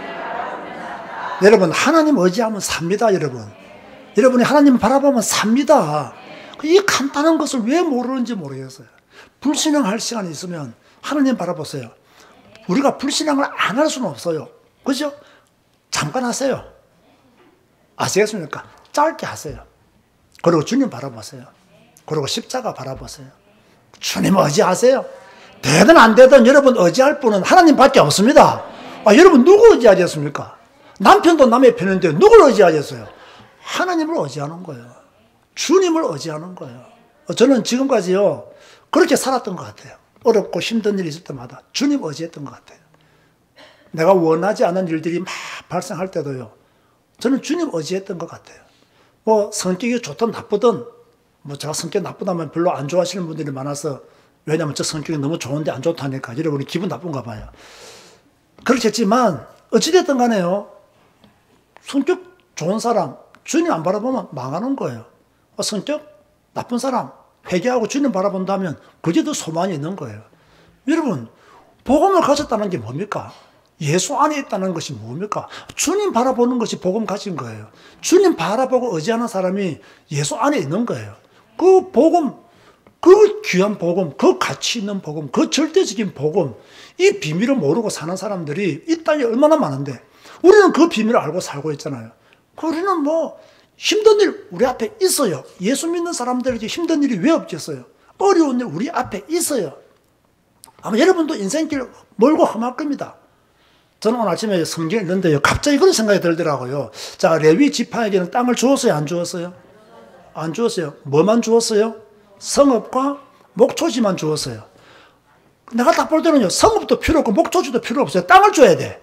여러분, 하나님 의지하면 삽니다, 여러분. 여러분이 하나님 바라보면 삽니다. 이 간단한 것을 왜 모르는지 모르겠어요. 불신앙할 시간이 있으면 하나님 바라보세요. 우리가 불신앙을 안 할 수는 없어요. 그죠? 잠깐 하세요. 아시겠습니까? 짧게 하세요. 그리고 주님 바라보세요. 그리고 십자가 바라보세요. 주님 의지하세요. 되든 안 되든 여러분 의지할 분은 하나님밖에 없습니다. 아, 여러분 누구 의지하겠습니까? 남편도 남의 편인데 누구를 의지하겠어요? 하나님을 의지하는 거예요. 주님을 의지하는 거예요. 저는 지금까지요 그렇게 살았던 것 같아요. 어렵고 힘든 일이 있을 때마다 주님 의지했던 것 같아요. 내가 원하지 않은 일들이 막 발생할 때도요 저는 주님 의지했던 것 같아요. 뭐 성격이 좋든 나쁘든, 뭐 제가 성격 나쁘다면 별로 안 좋아하시는 분들이 많아서, 왜냐하면 저 성격이 너무 좋은데 안 좋다니까 여러분이 기분 나쁜가 봐요. 그렇겠지만 어찌됐든 간에요 성격 좋은 사람 주님 안 바라보면 망하는 거예요. 성격 나쁜 사람 회개하고 주님 바라본다면 그게 더 소망이 있는 거예요. 여러분, 복음을 가졌다는 게 뭡니까? 예수 안에 있다는 것이 뭡니까? 주님 바라보는 것이 복음 가진 거예요. 주님 바라보고 의지하는 사람이 예수 안에 있는 거예요. 그 복음, 그 귀한 복음, 그 가치 있는 복음, 그 절대적인 복음, 이 비밀을 모르고 사는 사람들이 이 땅에 얼마나 많은데 우리는 그 비밀을 알고 살고 있잖아요. 우리는 뭐 힘든 일 우리 앞에 있어요. 예수 믿는 사람들에게 힘든 일이 왜 없겠어요? 어려운 일 우리 앞에 있어요. 아마 여러분도 인생길 멀고 험할 겁니다. 저는 오늘 아침에 성경 읽는데요 갑자기 그런 생각이 들더라고요. 자, 레위 지파에게는 땅을 주었어요, 안 주었어요? 안 주었어요. 뭐만 주었어요? 성읍과 목초지만 주었어요. 내가 딱 볼 때는요 성읍도 필요 없고 목초지도 필요 없어요. 땅을 줘야 돼.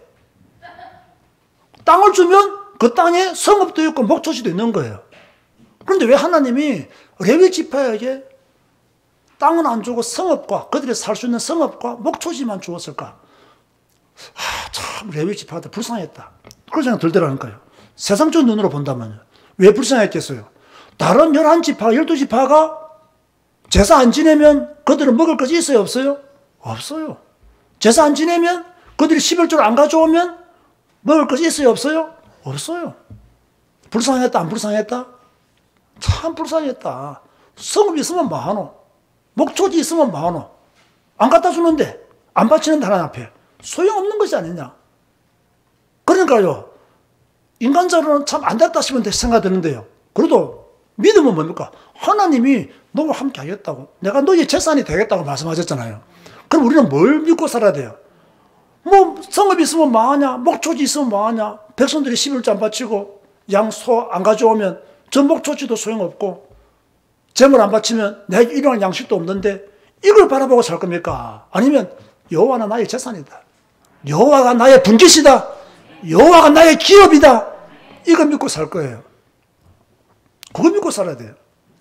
땅을 주면 그 땅에 성읍도 있고 목초지도 있는 거예요. 그런데 왜 하나님이 레위 지파에게 땅은 안 주고 성읍과 그들이 살 수 있는 성읍과 목초지만 주었을까? 아, 참 레위 지파한테 불쌍했다. 그런 생각 들더라니까요. 세상적 눈으로 본다면요. 왜 불쌍했겠어요? 다른 열한 지파, 열두 지파가 제사 안 지내면 그들은 먹을 것이 있어요, 없어요? 없어요. 제사 안 지내면 그들이 십일조를 안 가져오면 먹을 것이 있어요, 없어요? 없어요. 불쌍했다, 안 불쌍했다? 참 불쌍했다. 성읍 있으면 뭐하노? 목초지 있으면 뭐하노? 안 갖다 주는데, 안 바치는데 하나님 앞에 소용없는 것이 아니냐? 그러니까요, 인간적으로는 참 안 됐다 싶은 생각이 드는데요. 그래도 믿음은 뭡니까? 하나님이 너와 함께 하겠다고, 내가 너의 재산이 되겠다고 말씀하셨잖아요. 그럼 우리는 뭘 믿고 살아야 돼요? 뭐 성읍 있으면 뭐하냐? 목초지 있으면 뭐하냐? 백성들이 십일조 안 바치고 양, 소 안 가져오면 저 목초지도 소용없고 재물 안 바치면 내가 일용할 양식도 없는데 이걸 바라보고 살 겁니까? 아니면 여호와는 나의 재산이다, 여호와가 나의 분깃이다, 여호와가 나의 기업이다, 이거 믿고 살 거예요. 그거 믿고 살아야 돼요.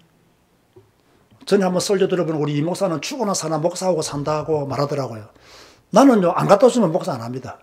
전에 한번 설교 들어보는 우리 이 목사는 죽으나 사나 목사하고 산다고 말하더라고요. 나는요 안 갖다 주면 목사 안 합니다.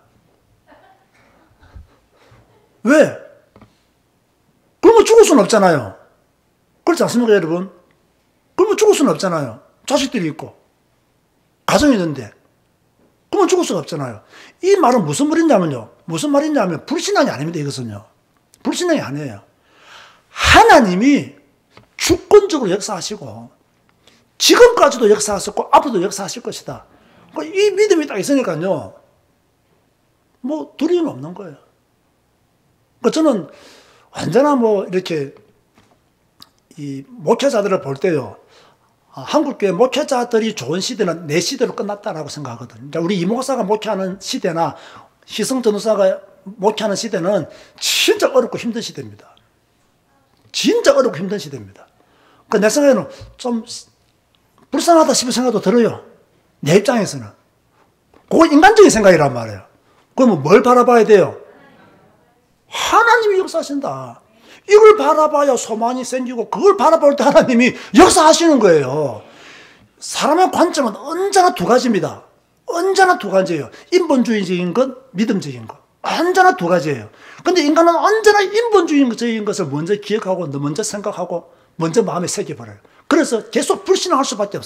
왜? 그러면 죽을 수는 없잖아요. 그렇지 않습니까, 여러분? 그러면 죽을 수는 없잖아요. 자식들이 있고 가정이 있는데 그러면 죽을 수가 없잖아요. 이 말은 무슨 말이냐면요, 무슨 말이냐면 불신앙이 아닙니다. 이것은요 불신앙이 아니에요. 하나님이 주권적으로 역사하시고 지금까지도 역사하셨고 앞으로도 역사하실 것이다. 이 믿음이 딱 있으니까요 뭐 두려움이 없는 거예요. 그러니까 저는 언제나 뭐 이렇게 이 목회자들을 볼 때요, 한국교회 목회자들이 좋은 시대는 내 시대로 끝났다라고 생각하거든요. 그러니까 우리 이 목사가 목회하는 시대나 희성 전도사가 목회하는 시대는 진짜 어렵고 힘든 시대입니다. 진짜 어렵고 힘든 시대입니다. 그러니까 내 생각에는 좀 불쌍하다 싶은 생각도 들어요. 내 입장에서는. 그거 인간적인 생각이란 말이에요. 그러면 뭘 바라봐야 돼요? 하나님이 역사하신다. 이걸 바라봐야 소망이 생기고 그걸 바라볼 때 하나님이 역사하시는 거예요. 사람의 관점은 언제나 두 가지입니다. 언제나 두 가지예요. 인본주의적인 것, 믿음적인 것. 언제나 두 가지예요. 근데 인간은 언제나 인본주의적인 것을 먼저 기억하고 먼저 생각하고 먼저 마음에 새겨버려요. 그래서 계속 불신앙할 수밖에 없어요.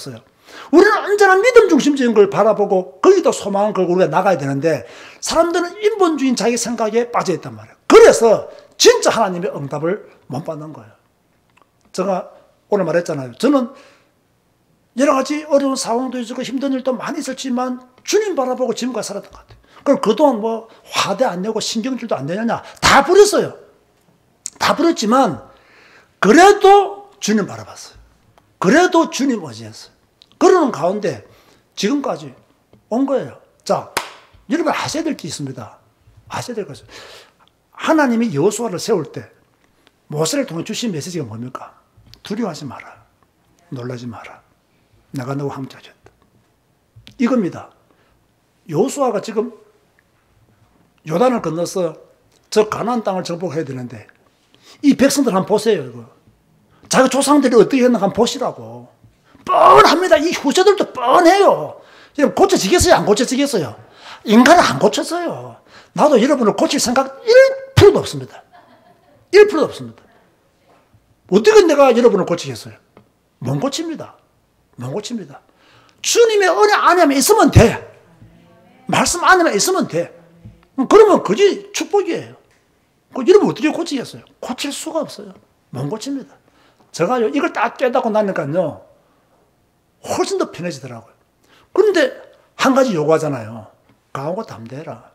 우리는 언제나 믿음 중심적인 걸 바라보고 거기도 소망을 걸고 우리가 나가야 되는데 사람들은 인본주의인 자기 생각에 빠져있단 말이에요. 그래서 진짜 하나님의 응답을 못 받는 거예요. 제가 오늘 말했잖아요. 저는 여러 가지 어려운 상황도 있었고 힘든 일도 많이 있었지만 주님 바라보고 지금까지 살았던 것 같아요. 그럼 그동안 뭐 화대 안 내고 신경질도 안 내느냐 다 부렸어요. 다 부렸지만 그래도 주님 바라봤어요. 그래도 주님 의지했어요. 그러는 가운데 지금까지 온 거예요. 자, 여러분 아셔야 될 게 있습니다. 아셔야 될 것은 하나님이 여호수아를 세울 때 모세를 통해 주신 메시지가 뭡니까? 두려워하지 마라. 놀라지 마라. 내가 너와 함께 하겠다. 이겁니다. 여호수아가 지금 요단을 건너서 저 가나안 땅을 정복해야 되는데 이 백성들 한번 보세요. 이거. 자기 조상들이 어떻게 했는가 한번 보시라고. 뻔합니다. 이 후세들도 뻔해요. 고쳐지겠어요? 안 고쳐지겠어요? 인간은 안 고쳤어요. 나도 여러분을 고칠 생각 일 퍼센트도 없습니다. 일 퍼센트도 없습니다. 어떻게 내가 여러분을 고치겠어요? 못 고칩니다. 못 고칩니다. 주님의 은혜 안에만 있으면 돼. 말씀 안에만 있으면 돼. 그러면 그게 축복이에요. 여러분 어떻게 고치겠어요? 고칠 수가 없어요. 못 고칩니다. 제가 이걸 딱 깨닫고 나니까요. 훨씬 더 편해지더라고요. 그런데 한 가지 요구하잖아요. 강하고 담대해라.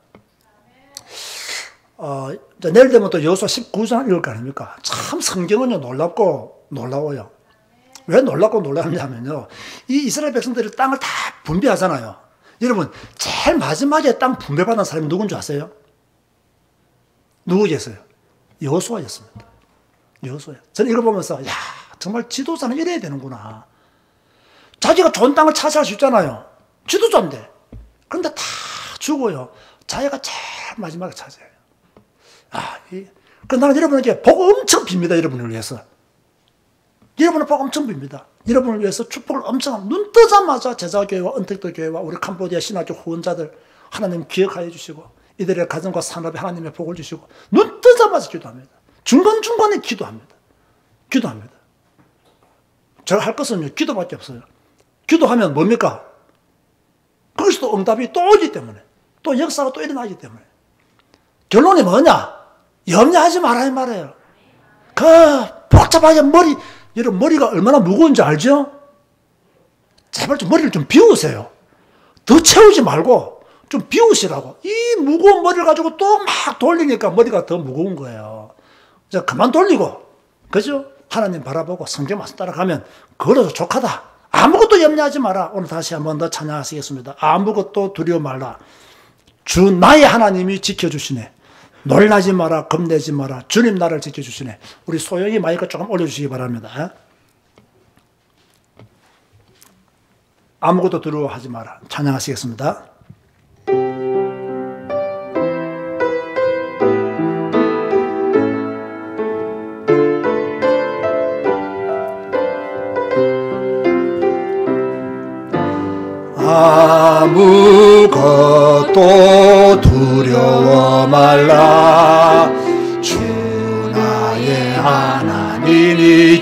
어, 내일 되면 또 여호수아 십구 장 읽을 거 아닙니까? 참 성경은요 놀랍고 놀라워요. 왜 놀랍고 놀라냐면요. 이 이스라엘 백성들이 땅을 다 분배하잖아요. 여러분 제일 마지막에 땅 분배받은 사람이 누군 줄 아세요? 누구겠어요? 여호수아였습니다. 여호수아. 저는 이걸 보면서 야 정말 지도자는 이래야 되는구나. 자기가 좋은 땅을 차지할 수 있잖아요. 지도자인데. 그런데 다 주고요. 자기가 제일 마지막에 차지해요. 아, 이, 그 나는 여러분에게 복 엄청 빕니다. 여러분을 위해서. 여러분을 복 엄청 빕니다. 여러분을 위해서 축복을 엄청, 눈 뜨자마자 제자교회와 은택도 교회와 우리 캄보디아 신학교 후원자들 하나님 기억하여 주시고 이들의 가정과 산업에 하나님의 복을 주시고 눈 뜨자마자 기도합니다. 중간중간에 기도합니다. 기도합니다. 제가 할 것은요, 기도밖에 없어요. 기도하면 뭡니까? 거기서 또 응답이 또 오기 때문에, 또 역사가 또 일어나기 때문에. 결론이 뭐냐? 염려하지 말아야 말해요. 그 복잡하게 머리, 여러분 머리가 얼마나 무거운지 알죠? 제발 좀 머리를 좀 비우세요. 더 채우지 말고 좀 비우시라고. 이 무거운 머리를 가지고 또 막 돌리니까 머리가 더 무거운 거예요. 이제 그만 돌리고, 그죠? 하나님 바라보고 성경 말씀 따라가면 걸어서 족하다. 아무것도 염려하지 마라. 오늘 다시 한번 더 찬양하시겠습니다. 아무것도 두려워 말라. 주 나의 하나님이 지켜주시네. 놀라지 마라. 겁내지 마라. 주님 나를 지켜주시네. 우리 소영이 마이크 조금 올려주시기 바랍니다. 아무것도 두려워하지 마라. 찬양하시겠습니다. 아무것도 두려워 말라. 주 나의 하나님이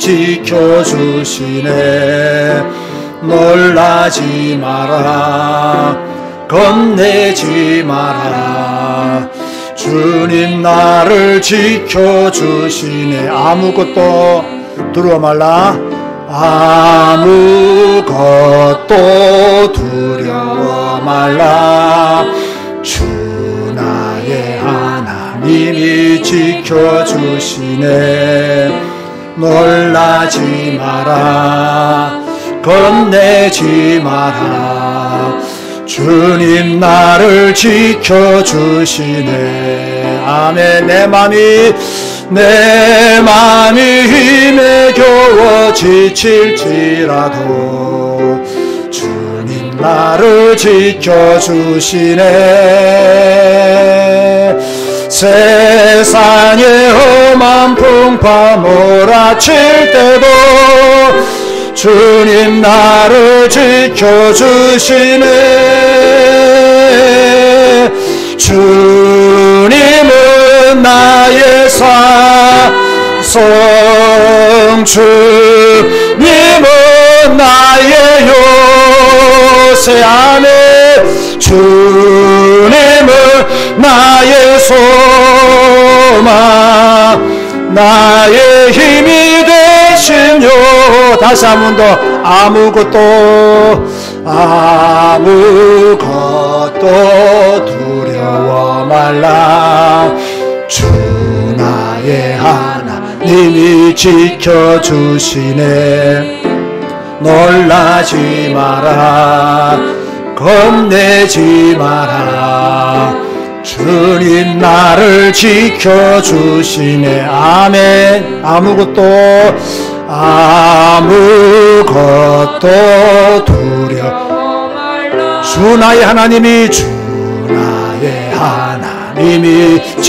지켜주시네. 놀라지 마라. 겁내지 마라. 주님 나를 지켜주시네. 아무것도 두려워 말라. 아무것도 두려워 말라. 주 나의 하나님이 지켜주시네. 놀라지 마라. 겁내지 마라. 주님 나를 지켜주시네. 아멘. 내 맘이 내 맘이 힘에 겨워 지칠지라도 주님 나를 지켜주시네. 세상에 험한 풍파 몰아칠 때도 주님 나를 지켜주시네. 주님은 나의 사성, 주님은 나의 요새 아멘. 주님은 나의 소망, 나의 힘이 되시며. 다시 한 번 더. 아무것도 아무것도 두려워 말라. 주 나의 하나님이 지켜주시네. 놀라지 마라, 겁내지 마라. 주님 나를 지켜주시네. 아멘. 아무것도 아무것도 두려워 말라. 주 나의 하나님이 주 나의 하나님이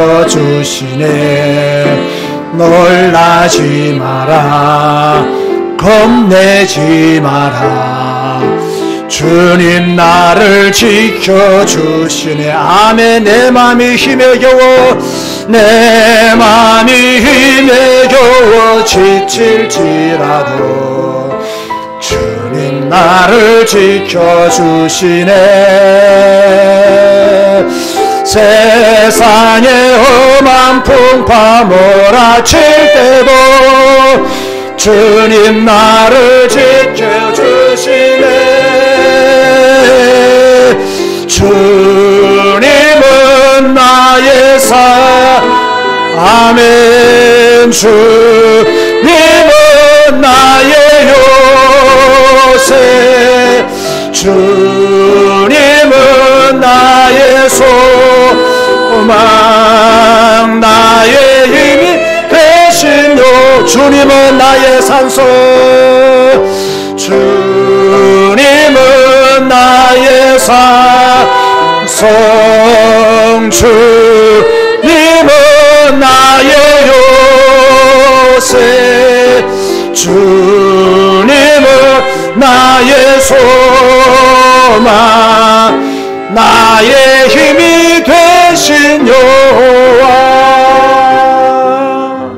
지켜주시네. 놀라지 마라, 겁내지 마라. 주님 나를 지켜주시네. 아멘. 내 맘이 힘에 겨워, 내 맘이 힘에 겨워 지칠지라도 주님 나를 지켜주시네. 세상에 험한 풍파 몰아칠 때도 주님 나를 지켜주시네. 주님은 나의 사 아멘. 주님은 나의 요새, 주님은 나의 소망, 나의 힘이 되시며. 주님은 나의 산소, 주님은 나의 산성, 주님은 나의 요새, 주님은 나의 소망, 나의 힘이 되신 여호와.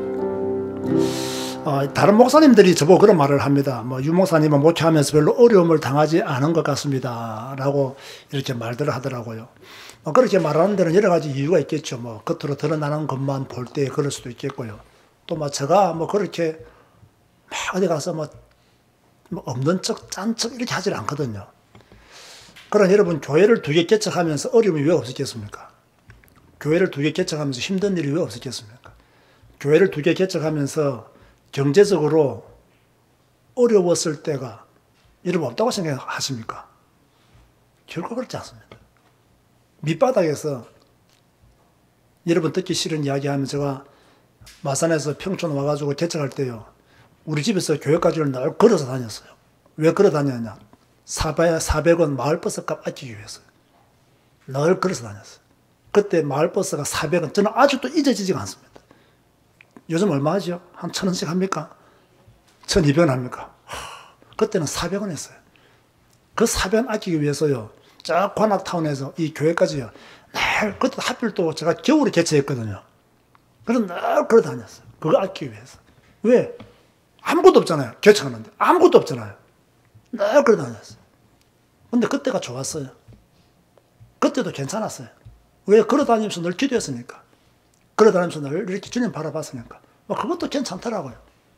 어, 다른 목사님들이 저보고 그런 말을 합니다. 뭐 유 목사님은 목회하면서 별로 어려움을 당하지 않은 것 같습니다 라고 이렇게 말들을 하더라고요. 뭐 그렇게 말하는 데는 여러 가지 이유가 있겠죠. 뭐 겉으로 드러나는 것만 볼 때 그럴 수도 있겠고요. 또 뭐 제가 뭐 그렇게 막 어디 가서 뭐, 뭐 없는 척, 짠 척 이렇게 하질 않거든요. 그러나 여러분, 교회를 두 개 개척하면서 어려움이 왜 없었겠습니까? 교회를 두 개 개척하면서 힘든 일이 왜 없었겠습니까? 교회를 두 개 개척하면서 경제적으로 어려웠을 때가 여러분 없다고 생각하십니까? 결코 그렇지 않습니다. 밑바닥에서 여러분 듣기 싫은 이야기 하면 제가 마산에서 평촌 와가지고 개척할 때요, 우리 집에서 교회까지를 늘 걸어서 다녔어요. 왜 걸어 다녔냐? 사백 원 마을버스 값 아끼기 위해서 늘 걸어서 다녔어요. 그때 마을버스가 사백 원, 저는 아직도 잊어지지가 않습니다. 요즘 얼마 하죠? 한 천 원씩 합니까? 천이백 원 합니까? 그때는 사백 원 했어요. 그 사백 원 아끼기 위해서요, 저 관악타운에서 이 교회까지요, 늘, 그때 하필 또 제가 겨울에 개최했거든요. 그래서 늘 걸어 다녔어요. 그거 아끼기 위해서. 왜? 아무것도 없잖아요. 개척하는데. 아무것도 없잖아요. 늘 걸어 다녔어요. 근데 그때가 좋았어요. 그때도 괜찮았어요. 왜? 걸어 다니면서 늘 기도했으니까. 걸어 다니면서 늘 이렇게 주님 바라봤으니까. 뭐 그것도 괜찮더라고요.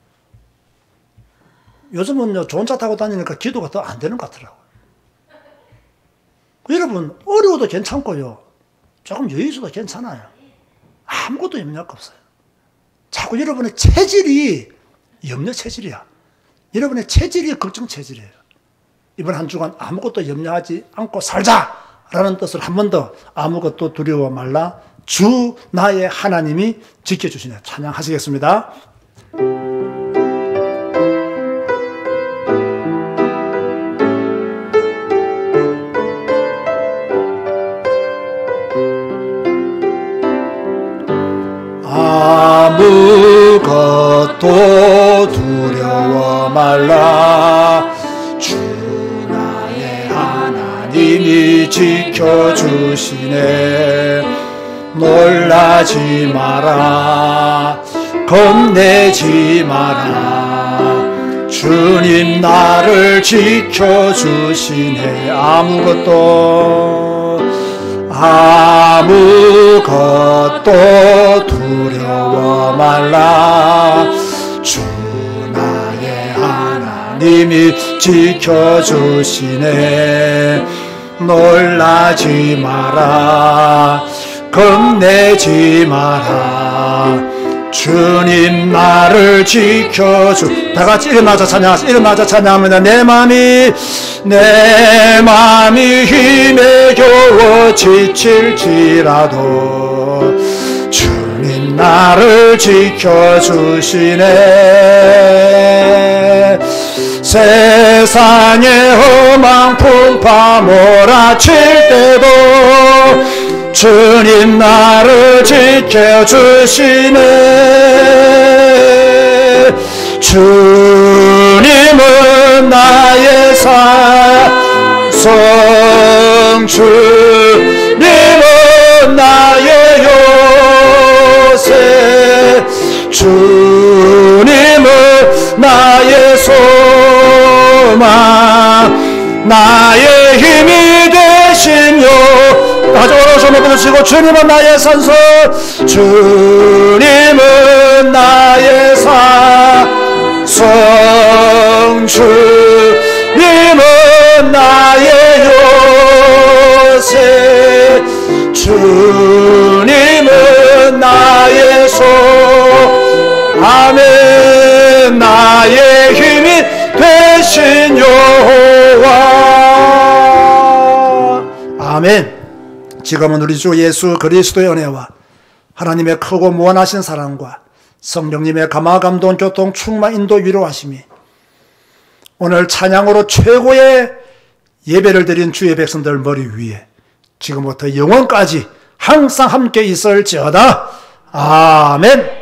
요즘은 좋은 차 타고 다니니까 기도가 더 안 되는 것 같더라고요. 여러분, 어려워도 괜찮고요, 조금 여유 있어도 괜찮아요. 아무것도 염려할 거 없어요. 자꾸 여러분의 체질이 염려 체질이야. 여러분의 체질이 걱정 체질이에요. 이번 한 주간 아무것도 염려하지 않고 살자라는 뜻을 한 번 더, 아무것도 두려워 말라. 주 나의 하나님이 지켜주시네. 찬양하시겠습니다. 아무것도 두려워 말라. 주 나의 하나님이 지켜주시네. 놀라지 마라, 겁내지 마라. 주 주님 나를 지켜주시네. 아무것도 아무것도 두려워 말라. 주 나의 하나님이 지켜주시네. 놀라지 마라. 겁내지 마라. 주님 나를 지켜주. 다 같이 일어나자 찬양하자. 일어나자 찬양합니다. 내 맘이 내 맘이 힘에 겨워 지칠지라도 주님 나를 지켜주시네. 세상의 험한 풍파 몰아칠 때도 주님 나를 지켜주시네. 주님은 나의 산성, 주님은 나의 요새, 주님은 나의 소망, 나의 힘이 되신 요. 가져오라 손을 뻗으시고 주님은 나의 산소, 주님은 나의 사성, 주님은 나의 요새, 주님은 나의 소. 아멘. 나의 힘이 되신 여호와. 아멘. 지금은 우리 주 예수 그리스도의 은혜와 하나님의 크고 무한하신 사랑과 성령님의 감화감동 교통 충만 인도 위로하심이 오늘 찬양으로 최고의 예배를 드린 주의 백성들 머리 위에 지금부터 영원까지 항상 함께 있을지어다. 아멘.